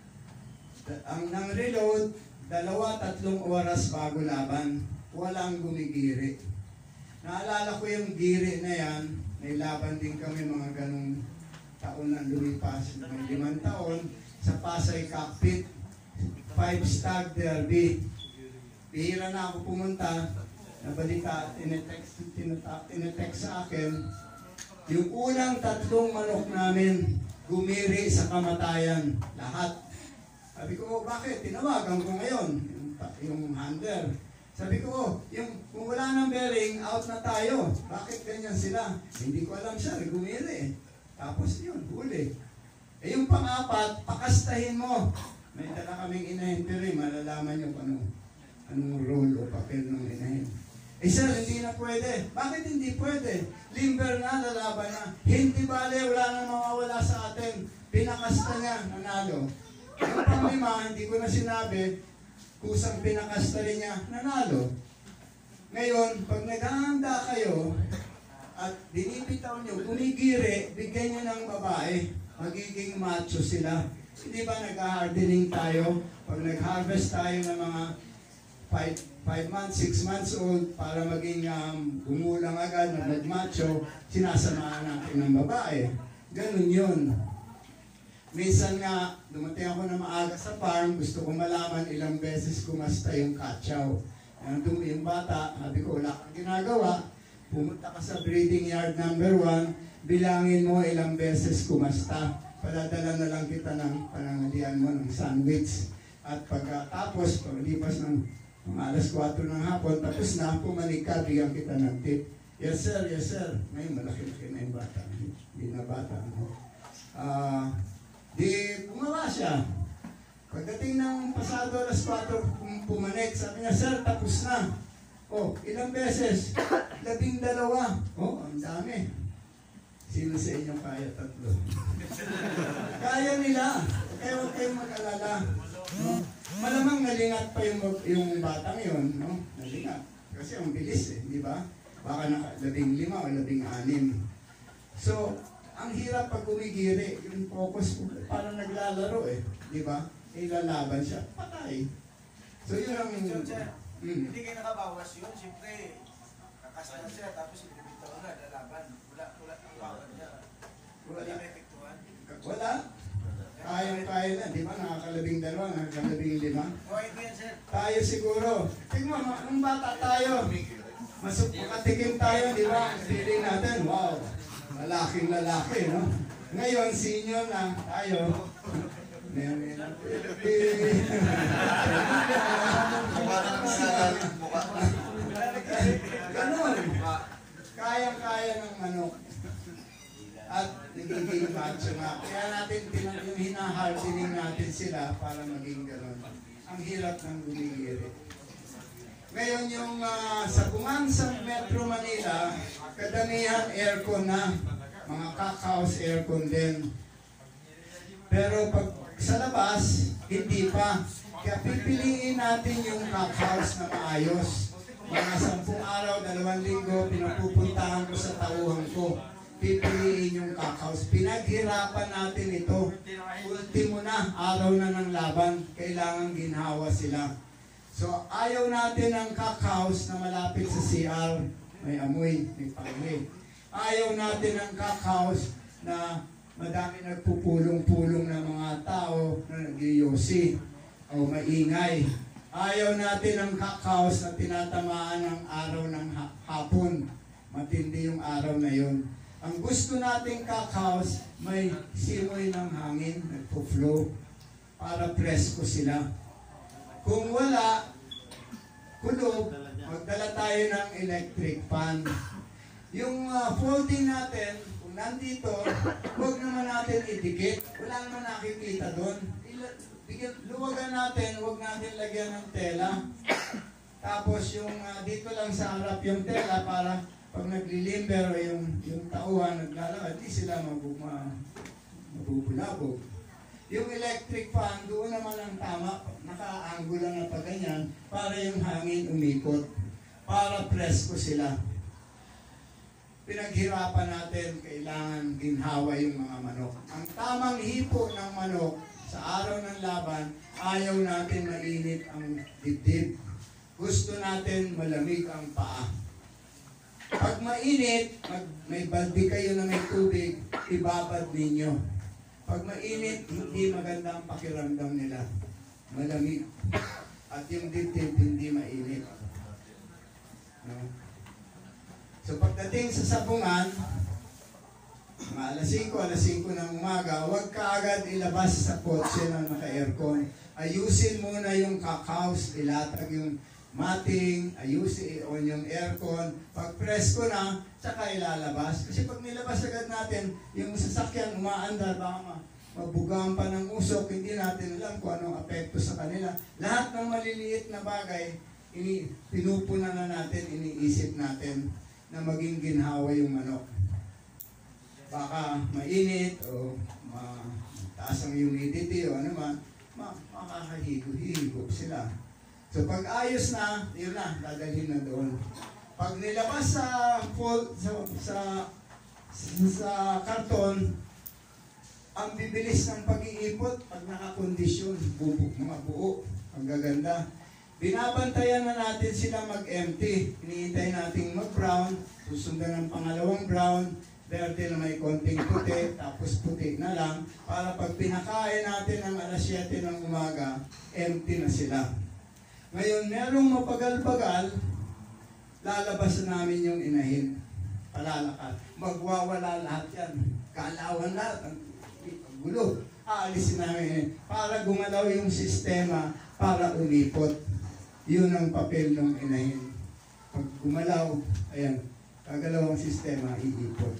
ang ng reload, dalawa, tatlong oras bago laban. Walang gumigiri. Naalala ko yung giri na yan, may laban din kami mga ganong taon na lumipas. May limang taon sa Pasay Cockpit, five stag derby. Bihira na ako pumunta, nabalita, tinetext, tinetext sa akin, yung unang tatlong manok namin, gumiri sa kamatayan, lahat. Sabi ko, oh, bakit? Tinawagan ko ngayon, yung, yung handler. Sabi ko, oh, yung, kung wala ng bearing, out na tayo. Bakit ganyan sila? Hindi ko alam siya, gumiri. Tapos yun, huli. Eh yung pang-apat, pakastahin mo. May dala kaming inahin, malalaman nyo kung ano, anong role o papel ng inahin. Eh sir, hindi na pwede. Bakit hindi pwede? Limber na, lalaban na. Hindi bale, wala na mawawala sa atin. Pinakasta niya, nanalo. Yung panglima, hindi ko na sinabi, kusang pinakasta rin niya, nanalo. Ngayon, pag naghahanda kayo, at binibitaw nyo, kumigiri, bigyan nyo ng babae, magiging macho sila. Hindi ba nag-hardening tayo? Pag nag-harvest tayo ng mga five months, six months old, para maging um, gumulang agad, na nag-macho, sinasamahan natin ng babae. Ganun yun. Minsan nga, dumating ako na maaga sa farm, gusto ko malaman ilang beses kumasta yung katsaw. Nandun yung bata, sabi ko, wala kang ginagawa, pumunta ka sa breeding yard number one, bilangin mo ilang beses kumasta. Paladala na lang kita ng panangalian mo ng sandwich. At pagkatapos, paglipas ng mga alas kwatro ng hapon, tapos na, pumanik ka, bigyan kita ng tip. Yes sir, yes sir. Ngayon, malaki-laki na yung bata. Hindi na bata. Ah... Uh, Di gumawa siya. Pagdating ng pasado alas kwatro, pumanik, sabi niya, sir, tapos na. Oh, ilang beses? Labing dalawa. Oh, ang dami. Sino sa inyo kaya tatlo? Kaya nila. Kaya huwag kayong mag-alala. No? Malamang nalingat pa yung, yung batang yun. No? Nalingat. Kasi ang bilis eh, di ba? Baka naka labing lima o labing anim. So, ang hirap pag kumigiri, yung focus ko, parang naglalaro eh, di ba? Eh, lalaban siya, patay. So yun ang... Sir, hmm. hindi kayo nakabawas yun, siyempre, kakasal siya, tapos ibibitaw agad, lalaban. Wala, wala, ang bawat niya. Wala yung epektuhan. Wala. Kayang-kaya na, di ba? Nakakalabing dalawa, nakakalabing lima. Okay ko yan, sir. Tayo siguro. Tingnan mo, nung bata tayo, masuk makatikim tayo, di ba? Feeling natin, wow. Lalaking lalaki, no? Ngayon, senior na tayo. Ganon. Kayang-kaya ng manok. At nagiging macho nga. Kaya natin, yung hinahardening natin sila para maging ganon. Ang hirap ng gumigiri. Ngayon yung uh, sa Sabungan sa Metro Manila, kadamihan aircon na. mga cockhouse aircon din. Pero pag sa labas, hindi pa. Kaya pipiliin natin yung cockhouse na maayos. Mga sampung araw, dalawang linggo, pinapupuntahan ko sa tauhan ko. Pipiliin yung cockhouse. Pinaghirapan natin ito. Ultimo na, araw na ng laban. Kailangan ginhawa sila. So, ayaw natin ng cockhouse na malapit sa C R. May amoy, may pangli. Ayaw natin ng cockhouse na madami nagpupulong-pulong ng mga tao na nag-yosi o maingay. Ayaw natin ng cockhouse na tinatamaan ng araw ng ha- hapon. Matindi yung araw na yon. Ang gusto nating cockhouse, may simoy ng hangin, nagpo-flow, para presko sila. Kung wala, kulob, magdala tayo ng electric fan. Yung uh, folding natin, kung nandito, huwag naman natin idikit. Wala naman nakikita doon. Luwagan natin, huwag natin lagyan ng tela. Tapos yung uh, dito lang sa harap yung tela para pag naglilimber o yung, yung tauhan naglalakad, di sila mabuma, mabubulabog. Yung electric fan, doon naman ang tama, naka-angle lang na pa ganyan, para yung hangin umikot, para presko sila. Pinaghirapan natin, kailangan ginhawa yung mga manok. Ang tamang hipo ng manok sa araw ng laban, ayaw natin mainit ang dibdib. Gusto natin malamig ang paa. Pag mainit, mag, may balde kayo na may tubig, ibabad ninyo. Pag mainit, hindi maganda ang pakiramdam nila. Malamig. At yung dibdib, hindi mainit. No? So pagdating sa sabungan, mga alas singko, alas singko ng umaga, huwag ka agad ilabas sa kotse na naka-aircon. Ayusin muna yung cockhouse, ilatag yung mating, ayusin on yung aircon. Pag presko na, tsaka ilalabas. Kasi pag nilabas agad natin, yung sasakyan umaandar, baka mabugaan pa ng usok, hindi natin alam kung anong apekto sa kanila. Lahat ng maliliit na bagay, ini, pinupunan na natin, iniisip natin na maging ginhawa yung manok. Baka mainit o mataas ang humidity o ano man, ma makakahigo-higo sila. So pag ayos na, yun na, dadalhin na doon. Pag nilabas sa fold, sa, sa, sa karton, ang bibilis ng pag-iipot pag nakakondisyon, bubu, mga buo, ang gaganda. Binabantayan na natin sila mag-empty. Hinihintay natin mag-brown, susundan ng pangalawang brown, verde na may konting puti, tapos puti na lang, para pag pinakain natin ng alas siyete ng umaga, empty na sila. Ngayon, merong mapagal-bagal, lalabas na namin yung inahin. Palalakad. Magwawala lahat yan. Kaalawan lahat. Ang gulo. Aalisin namin para gumalaw yung sistema para umipot. Yun ang papel ng inahin. Pag gumalaw, ayan, kagalaw ang sistema, iipot.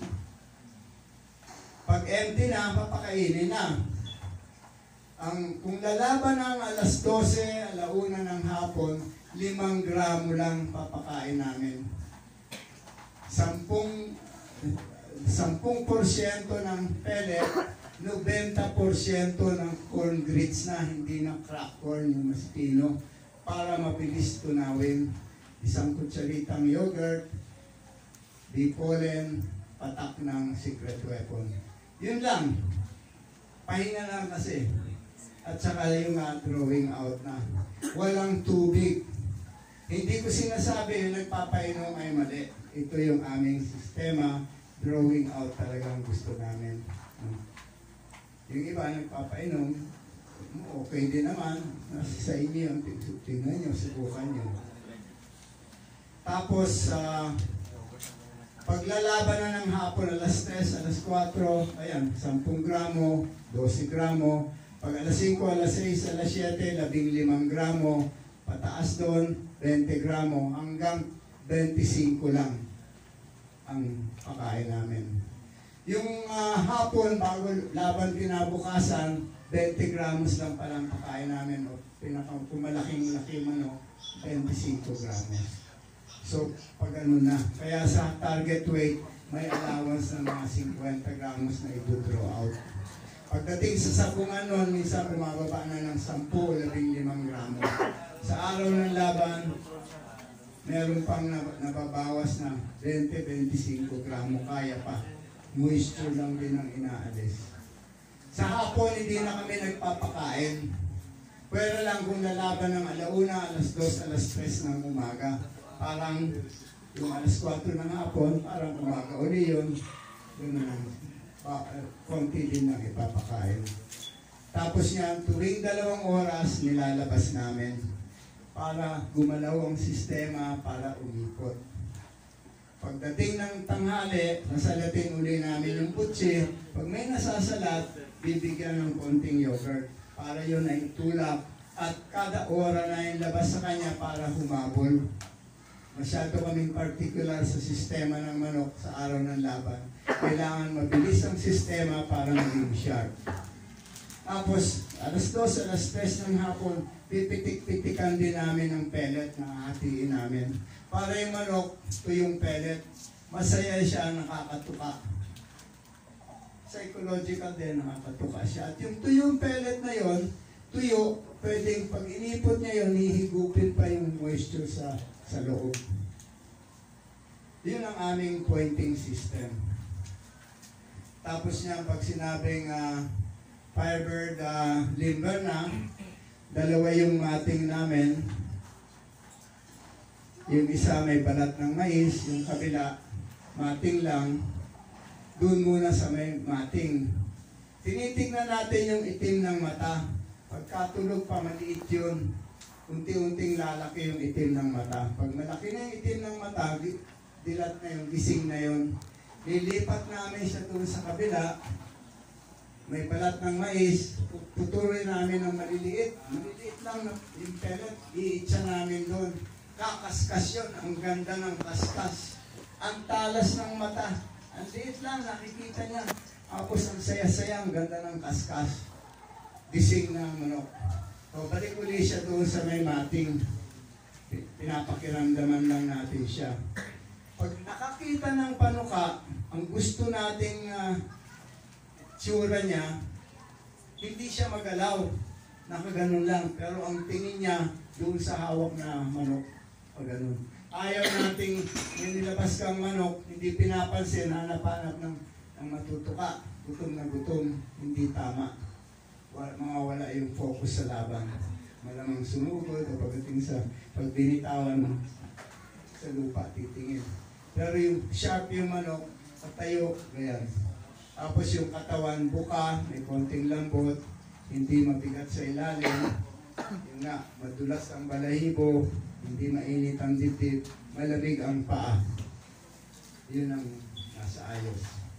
Pag empty na, papakainin na. Ang, kung lalaban ng alas dose, alauna ng hapon, limang gramo lang papakain namin. Sampung, sampung porsyento ng pellet, nobenta porsyento ng corn grits na, hindi na crack corn, yung maspino, para mabilis tunawin. Isang kutsaritang yogurt, bipolen, patak ng secret weapon. Yun lang. Pahinga lang kasi. At saka yung uh, drawing out na. Walang tubig. Hindi ko sinasabi yung nagpapainom ay mali. Ito yung aming sistema. Drawing out talaga ang gusto namin. Yung iba nagpapainom, okay din naman. Nasa sa inyo, tingnan nyo, subukan nyo. Tapos, uh, paglalaban na ng hapon, alas tres, alas kwatro, ayan, sampung gramo, dose gramo. Pag alas singko, alas sais, alas siyete, labing limang gramo. Pataas doon, twenty gramo, hanggang twenty-five lang ang pakain namin. Yung uh, hapon, bago laban kinabukasan, twenty gramos lang palang pakain namin. O pinakakumalaking-laki manok, twenty-five gramos. So, pag ano na. Kaya sa target weight, may allowance ng mga fifty gramos na i-draw out. Pagdating sa sabungan nun, minsan bumababa na ng ten o fifteen gramo. Sa araw ng laban, meron pang nababawas na twenty to twenty-five gramo, kaya pa. Moisture lang din ang inaalis. Sa hapon, hindi na kami nagpapakain. Pero lang kung lalaban ng alauna, alas dos, alas tres ng umaga. Parang yung alas kwatro ng hapon, parang umaga uli yun. Yun na lang. Uh, konti din na ipapakain. Tapos yan, tuwing dalawang oras, nilalabas namin para gumalaw ang sistema, para umikot. Pagdating ng tanghali, nasalatin uli namin yung kutsi. Pag may nasasalat, bibigyan ng konting yogurt para yun ay tulak. At kada ora na yung labas sa kanya para humabol. Masyado kaming particular sa sistema ng manok sa araw ng laban. Kailangan mabilis ang sistema para maging sharp. Tapos, alas dos, alas tres ng hapon, pipitik-pitikan din namin ang pellet na hatiin namin. Para yung manok, ito yung pellet, masaya siya, nakakatuka. Psychological din, nakakatuka siya. At yung tuyong pellet na yon, tuyo, pwedeng pag inipot niya yun, hihigupin pa yung moisture sa, sa loob. Yun ang aming pointing system. Tapos niya, pag sinabing uh, Firebird uh, limber na, dalawa yung mating namin. Yung isa may balat ng mais, yung kabila, mating lang. Doon muna sa may mating. Tinitingnan natin yung itim ng mata. Pagkatulog pa, maliit yun. Unti-unting lalaki yung itim ng mata. Pag malaki na yung itim ng mata, dilat na yung gising na yun. Lilipat namin siya doon sa kabila. May balat ng mais. Tutuloy namin ng maliliit. Maliliit lang yung pellet. Iitsa namin doon. Kakaskas yun. Ang ganda ng kaskas. Ang talas ng mata. Ang liit lang. Nakikita niya. Tapos ang saya-saya. Ang ganda ng kaskas. Gising na manok. So, balik uli siya doon sa may mating. Pinapakiramdaman lang natin siya. Pag nakakita ng panuka, ang gusto nating uh, tsura niya, hindi siya magalaw. Nakaganon lang. Pero ang tingin niya doon sa hawak na manok, pagganon. Ayaw nating may nilabas kang manok, hindi pinapansin, hanap-hanap ng, ng matutuka. Gutom na gutom, hindi tama. Wala, mawawala yung focus sa laban. Malamang sumugod o pagdating sa pagbinitawan sa lupa, titingin. Pero yung sharp yung manok, patayo, ganyan. Tapos yung katawan, buka, may konting lambot, hindi mabigat sa ilalim. Yung nga, madulas ang balahibo, hindi mainit ang dibdib, malamig ang paa. Yun ang nasa ayos.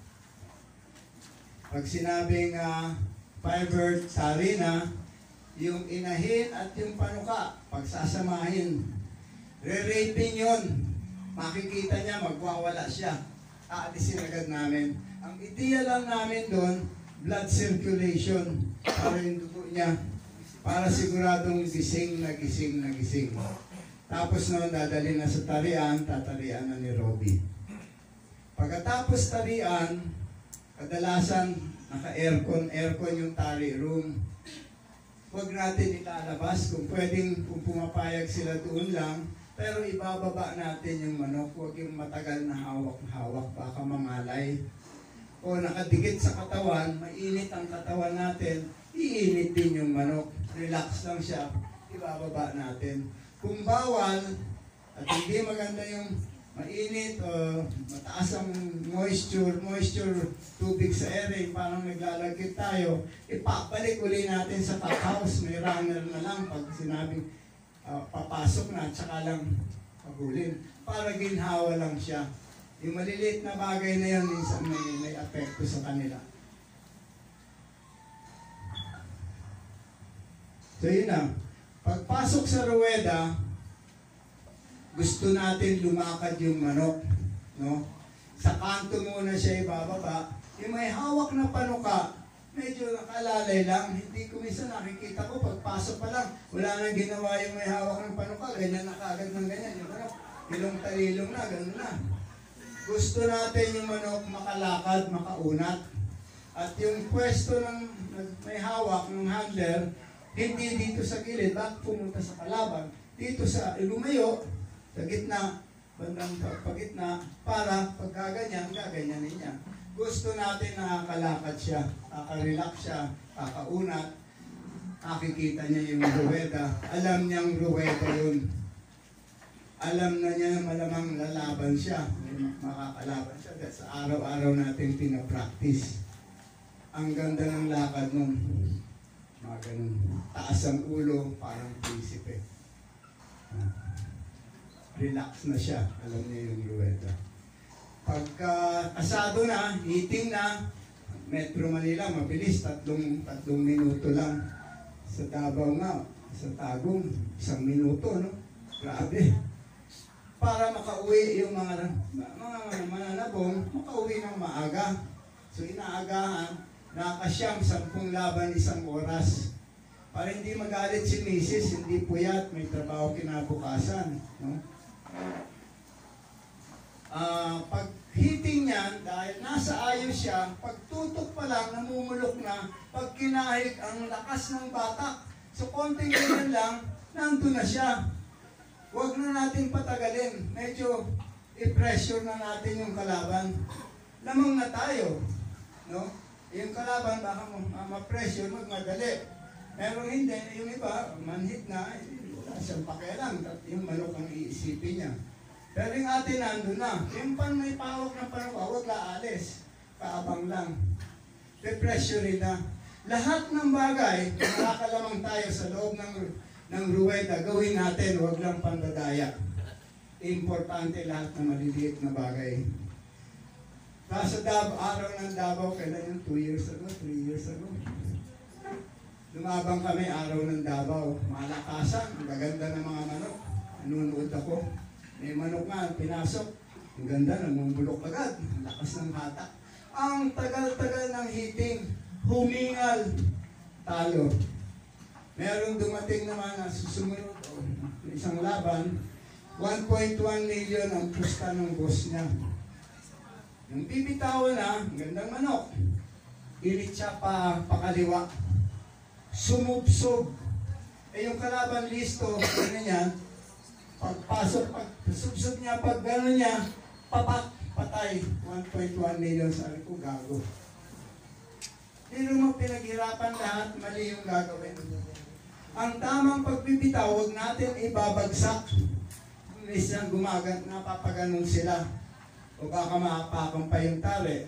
Pag sinabing uh, Firebird, tari na, yung inahin at yung panuka, pagsasamahin, re-raping yun. Makikita niya, magwawala siya. Aalisin agad namin. Ang ideya lang namin doon, blood circulation. Para yung dugo niya, para siguradong gising na gising na gising. Tapos noon, dadali na sa tarian, tatarian na ni Robbie. Pagkatapos tarian, kadalasan, naka-aircon, aircon yung tari room. Huwag natin ilalabas kung pwedeng, kung pumapayag sila doon lang, pero ibababa natin yung manok, huwag yung matagal na hawak-hawak, baka mamalay. O nakadikit sa katawan, mainit ang katawan natin, iinit din yung manok. Relax lang siya, ibababa natin. Kung bawal, at hindi maganda yung mainit o mataas ang moisture, moisture, tubig sa ere, parang naglalagkit tayo, ipapalik uli natin sa top house, may runner na lang pag sinabing Uh, papasok na at saka lang pagulin. Para ginhawa lang siya. Yung maliliit na bagay na yun, minsan may, may apekto sa kanila. So yun na. Pagpasok sa ruweda, gusto natin lumakad yung manok. No? Sa kanto muna siya ibababa. Yung may hawak na panuka, medyo nakalalay lang. Hindi ko minsan nakikita ko, pagpasok pa lang, wala nang ginawa yung may hawak ng panuka, ganyan na kaagad ng ganyan. Yung ano, ilong talilong na, gano'n na. Gusto natin yung manok makalakad, makaunat. At yung pwesto ng may hawak ng handler, hindi dito sa gilid, bakit pumunta sa kalaban? Dito sa lumayo, sa gitna, bandang pagitna, para pagkaganyan, gaganyanin niya. Gusto natin nakakalakad siya, kakarelax siya, kakaunat, nakikita niya yung ruweda. Alam niyang ruweda yun. Alam na niya malamang lalaban siya, makakalaban siya. Dahil sa araw-araw natin pinapractice. Ang ganda ng lakad nun. Mga ganun. Taas ang ulo, parang prinsipe. Relax na siya. Alam niya yung ruweda. Pagka asado na, eating na, Metro Manila, mabilis, tatlong, tatlong minuto lang. Sa Davao nga, sa Tagum, isang minuto, no? Grabe. Para makauwi yung mga, mga mananabong, makauwi ng maaga. So inaagahan, nakasyam, sampung laban, isang oras. Para hindi magalit si misis, hindi puyat, may trabaho kinabukasan. No? Uh, pag hitting niyan, dahil nasa ayos siya, pag tutok pa lang, namumulok na, pag kinahig ang lakas ng batak, so konting ganyan lang, nandun na siya. Huwag na natin patagalin, medyo i-pressure na natin yung kalaban. Lamang na tayo, no? Yung kalaban baka ma-pressure, magmadali. Pero hindi, yung iba, manhit na, wala siyang pakialam, yung manok ang iisipin niya. Pero yung atin nandun na. Yung pan may pawak na panuka, huwag laalis. Kaabang lang. Pe-pressure na. Lahat ng bagay, nakakalamang tayo sa loob ng, ng ruweda, gawin natin, huwag lang pandadaya. Importante lahat ng maliliit na bagay. Nasa Davao, araw ng Davao, kailan yung two years ago, three years ago. Lumabang kami araw ng Davao. Malakasan, ang gaganda ng mga manok. Nanunood ako. May manok nga, pinasok. Ang ganda, namumulok agad. Ang lakas ng hatak. Ang tagal-tagal ng hitting, humingal, talo. Merong dumating naman na susumunod, oh, isang laban, one point one million ang pusta ng boss niya. Yung bibitawan na, ang gandang manok, ilit siya pa, pakaliwa. Sumubsob. Eh yung kalaban listo, ano niya, pagpasok, pag subsob niya, pag gano'n niya, papak, patay. one point one million, sabi ko, gago. Hindi mo pinaghirapan lahat, mali yung gagawin. Ang tamang pagbibitaw, huwag natin ibabagsak. Minsan gumagan, napapaganon sila. O baka makapakang pa yung tali.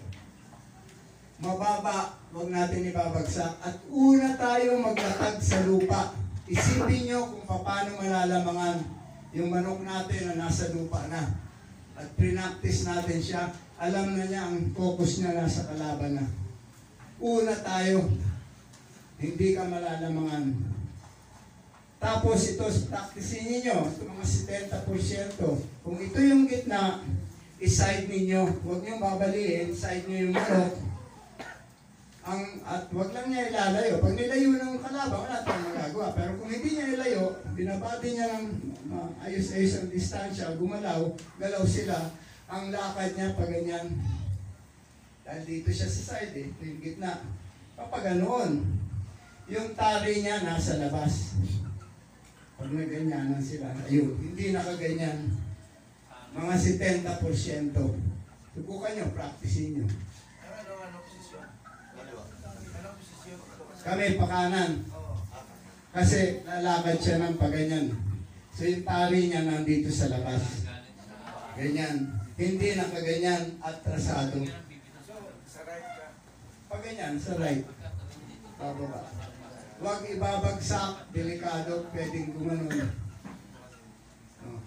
Mababa, huwag natin ibabagsak. At una tayo maglatag sa lupa. Isipin nyo kung paano malalamangan yung manok natin na nasa lupa na. At pre-practice natin siya, alam na niya ang focus niya nasa kalaban na. Una tayo, hindi ka malalamangan. Tapos ito, practicein ninyo, ito mga seventy percent. Kung ito yung gitna, i-side ninyo. Huwag niyong babaliin, side niyo yung manok. Ang, at wag lang niya ilalayo. Pag nilayo ng kalaban, wala tayong magagawa. Pero kung hindi niya ilayo, binabati niya ng uh, ayos-ayos ang distansya, gumalaw, galaw sila, ang lakad niya pag ganyan. Dahil dito siya sa side eh, yung gitna. Kapag ganoon, yung tali niya nasa labas. Pag naganyanan sila, ayun, hindi nakaganyan. Mga seventy percent. Subukan nyo, practicein nyo. Kami pakanan. Kasi lalakad siya ng paganyan. So yung tali niya nandito sa labas. Ganyan. Hindi nakaganyan at trasado. So, sa right ka? Paganyan, sa right. Pababa. Huwag ibabagsak, delikado, pwedeng gumanon. Oh.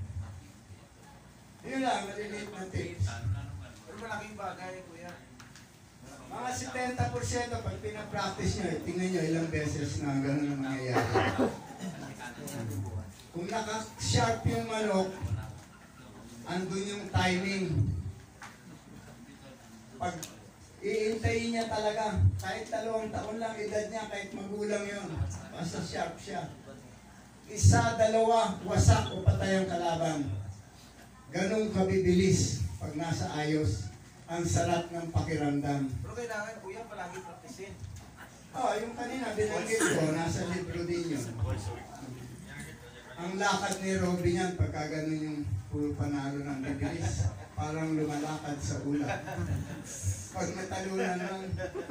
Yun lang, maliliit na tips. Pero malaking bagay, kuya. Mga seventy percent pag pinapractice nyo, tingnan nyo ilang beses na gano'n ang mangyayari. Kung naka-sharp yung manok, andun yung timing. Pag iintayin niya talaga, kahit dalawang taon lang edad niya, kahit magulang yun, basta sharp siya. Isa, dalawa, wasak o patay ang kalaban. Ganun kabibilis. pag nasa ayos, ang sarap ng pakiramdam. Pero kailangan, kuya, palagi practicein. Oh, yung kanina, binanggit ko, nasa libro din yun. Ang lakad ni Robby niyan, pagka ganun yung puro panalo ng bibilis, parang lumalakad sa ulan. Pag natalunan ng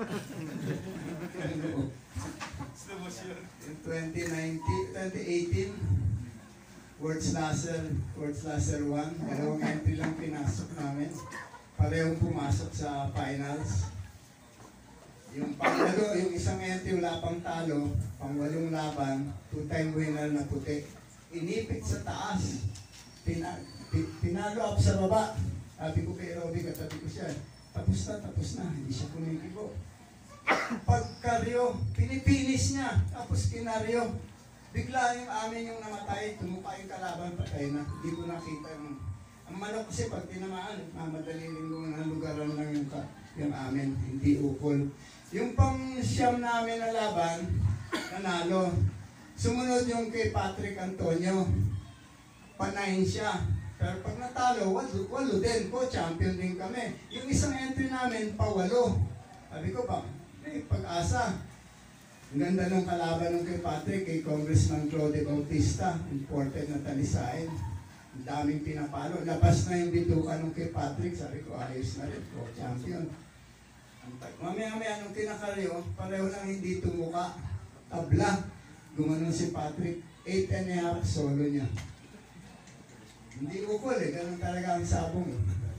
ano, in twenty nineteen, twenty eighteen, World Slasher, World Slasher one, dalawang entry lang pinasok namin. Parehong pumasok sa finals. Yung pangwalo, yung isang entry wala pang talo, pangwalong laban, two-time winner na puti. Inipit sa taas, Pina, pi, pinalo up sa baba. Sabi ko kay Robby, katabi ko siya, tapos na, tapos na, hindi siya kumikibo. Pagkaryo, pinipinis niya, tapos kinaryo. Bigla yung amin yung namatay, tumuka yung kalaban, patay na. Hindi ko nakita yung... Ang manok kasi pag tinamaan, mamadali linggo ng lugaran lang yung, yung amin, hindi ukol. Yung pang siyam namin na laban, nanalo. Sumunod yung kay Patrick Antonio, panahin siya. Pero pag natalo, walo, walo din po, champion din kami. Yung isang entry namin, pawalo. Sabi ko ba, may pag-asa. Ang ganda nung kalaban ng kay Patrick, kay Congressman Claude Bautista, imported na talisain. Ang daming pinapalo. Labas na yung bituka nung kay Patrick, sabi ko, ayos na rin po, champion. Mamaya-maya nung kinakaryo, pareho lang hindi tumuka. Tabla. Gumanon si Patrick, eight and a half solo niya. Hindi ukol eh, ganun talaga ang sabong.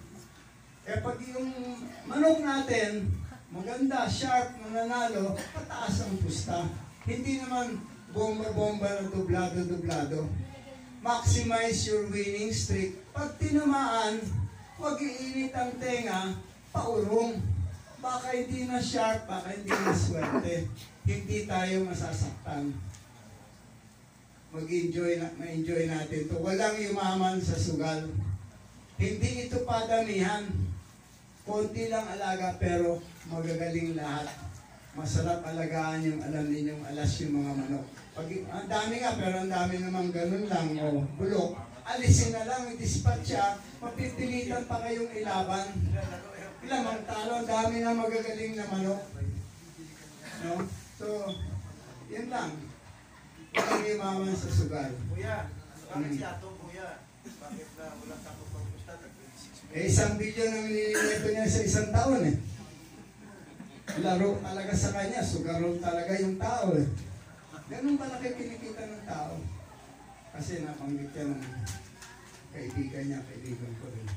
Eh pag yung manok natin, maganda, sharp, mananalo, pataas ang pusta. Hindi naman bomba-bomba na dublado-dublado. Maximize your winning streak. Pag tinamaan, huwag iinit ang tenga, paurong. Baka hindi na sharp, baka hindi na swerte. Hindi tayo masasaktan. Mag-enjoy na, ma-enjoy natin to. Walang yumaman sa sugal. Hindi ito padamihan. Konti lang alaga pero magagaling lahat. Masarap alagaan yung alam ninyong alas yung mga manok. Pag, ang dami nga pero ang dami namang ganun lang o bulok. Alisin na lang, i-dispatch siya, mapipilitan pa kayong ilaban. Ilang talo, ang dami na magagaling na manok. No? So, yun lang. Walang imaman sa sugal. Kuya, bakit Hmm. si Atong, kuya? Bakit na walang takot pag-pusta? twenty-six Eh, isang bilyon ang nilineto niya sa isang taon eh. Laro talaga sa kanya, sugarol talaga yung tao eh. Ganun ba laki kinikita ng tao? Kasi napanggit yan ng kaibigan niya, kaibigan ko rin.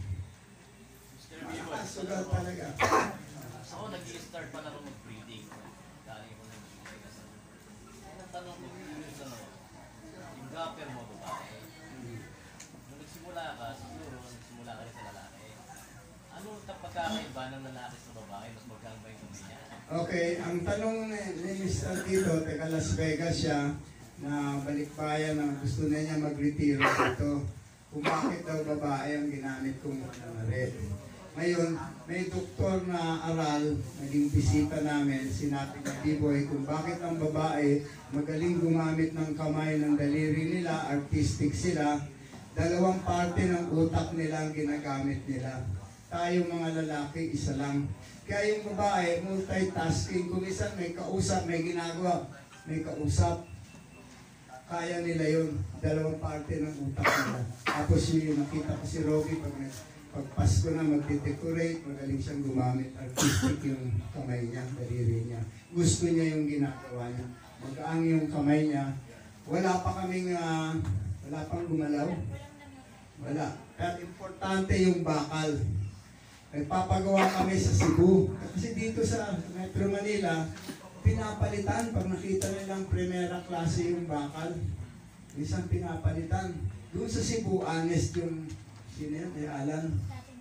Sugar talaga. Ako nag-i-start pa na rin mag-breeding. Dali ko na nag-i-start. Ang tanong ko, yung tanong, yung gapper mo babae, nung nagsimula ka, siguro nagsimula ka rin sa lalaki. Ano ang pagkakaiba ng lalaki sa babae? Mas magkano ba yung niya? Okay, ang tanong ni, ni mister Tito, taga Las Vegas siya, na balikbayan na gusto na niya mag-retiro dito. Kung bakit daw babae ang ginamit kong mananarit. Ngayon, may doktor na aral, naging bisita namin, sinabi ni B-Boy kung bakit ang babae magaling gumamit ng kamay ng daliri nila, artistic sila, dalawang parte ng utak nila ang ginagamit nila. Tayo mga lalaki, isa lang. Kaya yung babae, multitasking, kung isan may kausap, may ginagawa, may kausap, kaya nila yun, dalawang parte ng utak nila. Tapos yun, nakita ko si Robby pag Pag Pasko na mag-decorate, magaling siyang gumamit. Artistic yung kamay niya, daliri niya. Gusto niya yung ginagawa niya. Magaang yung kamay niya. Wala pa kaming, uh, wala pang gumalaw. Wala. Pero importante yung bakal. Nagpapagawa kami sa Cebu. Kasi dito sa Metro Manila, pinapalitan. Pag nakita nilang primera klase yung bakal, isang pinapalitan. Doon sa Cebu, honest yung sino yan? May Alan.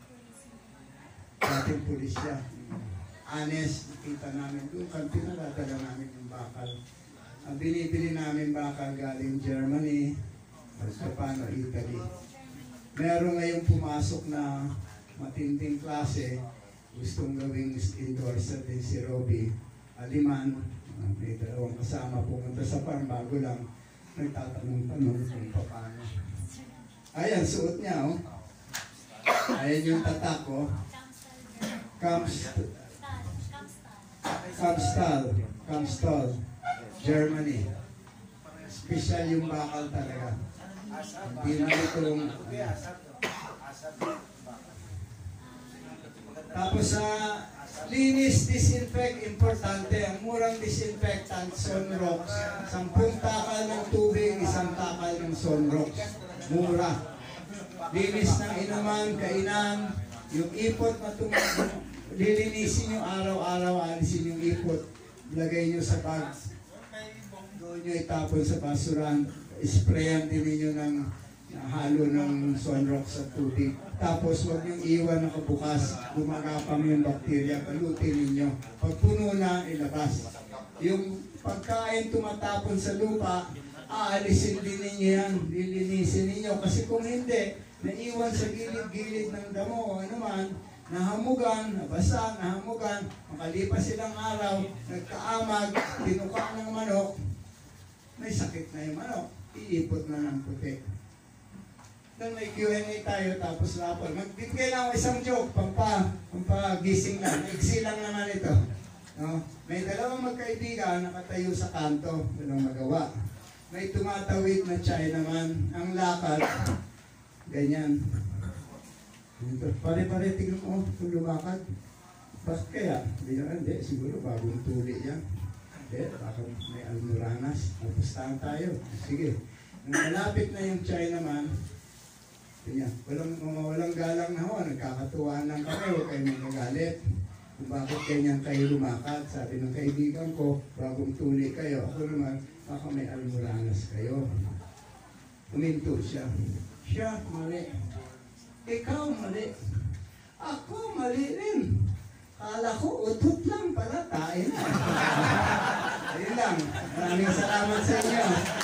Dating pulis siya. Honest, nakita namin doon. Kung pinaladala namin yung bakal. Ang binibili namin bakal galing Germany, Japan o Italy. Meron ngayong pumasok na matinding klase. Gustong gawing endorser din si Robby. Aliman. May dalawang kasama pumunta sa farm bago lang. Nagtatanong-tanong kung paano. Ayan, suot niya, oh. Ayan yung tatak ko. Kamst Kamstal. Kamstal. Germany. Special yung bakal talaga. Asap. Hindi na itong... Hindi, asap. Asap. Tapos sa linis, disinfect, importante. Ang murang disinfectant, Sunrox. Sampung takal ng tubig, isang takal ng Sunrox. Mura. Linis ng inuman, kainan, yung ipot na tumagin. Lilinisin nyo araw-araw, alisin yung ipot. Lagay nyo sa bag. Doon nyo itapon sa basuran. Sprayan din ninyo ng halo ng Sunrox sa tubig. Tapos huwag niyong iwan nakabukas. Gumagapang yung bakterya. Palutin ninyo. Pag puno na, ilabas. Yung pagkain tumatapon sa lupa, aalisin din ninyo yan. Lilinisin ninyo. Kasi kung hindi, naiwan sa gilid-gilid ng damo o ano man, nahamugan, nabasa, nahamugan, makalipas silang araw, nagkaamag, tinuka ng manok, may sakit na yung manok, iipot na ng puti. Then may Q and A tayo, tapos rapol. Magbigay lang ako isang joke, pampa, pampagising lang. Iksi lang naman ito. No? May dalawang magkaibigan nakatayo sa kanto, walang magawa. May tumatawid na Chinaman, ang lakad, ganyan. Pare-pare, tignan mo kung lumakad. Bakit kaya? Hindi na, hindi. Siguro bagong tuli yan. Hindi, baka may almoranas. Napustahan tayo. Sige. Nang malapit na yung Chinaman, ganyan. Walang, mga walang galang na ho. Nagkakatuwaan lang kami. Huwag kayo magagalit. Kung bakit ganyan kayo lumakad. Sabi ng kaibigan ko, bagong tuli kayo. Ako naman, baka may almoranas kayo. Uminto siya. Siya, mali. Ikaw mali. Ako mali rin. Kala ko, utot lang pala, tain. Ayun lang. Maraming salamat sa inyo.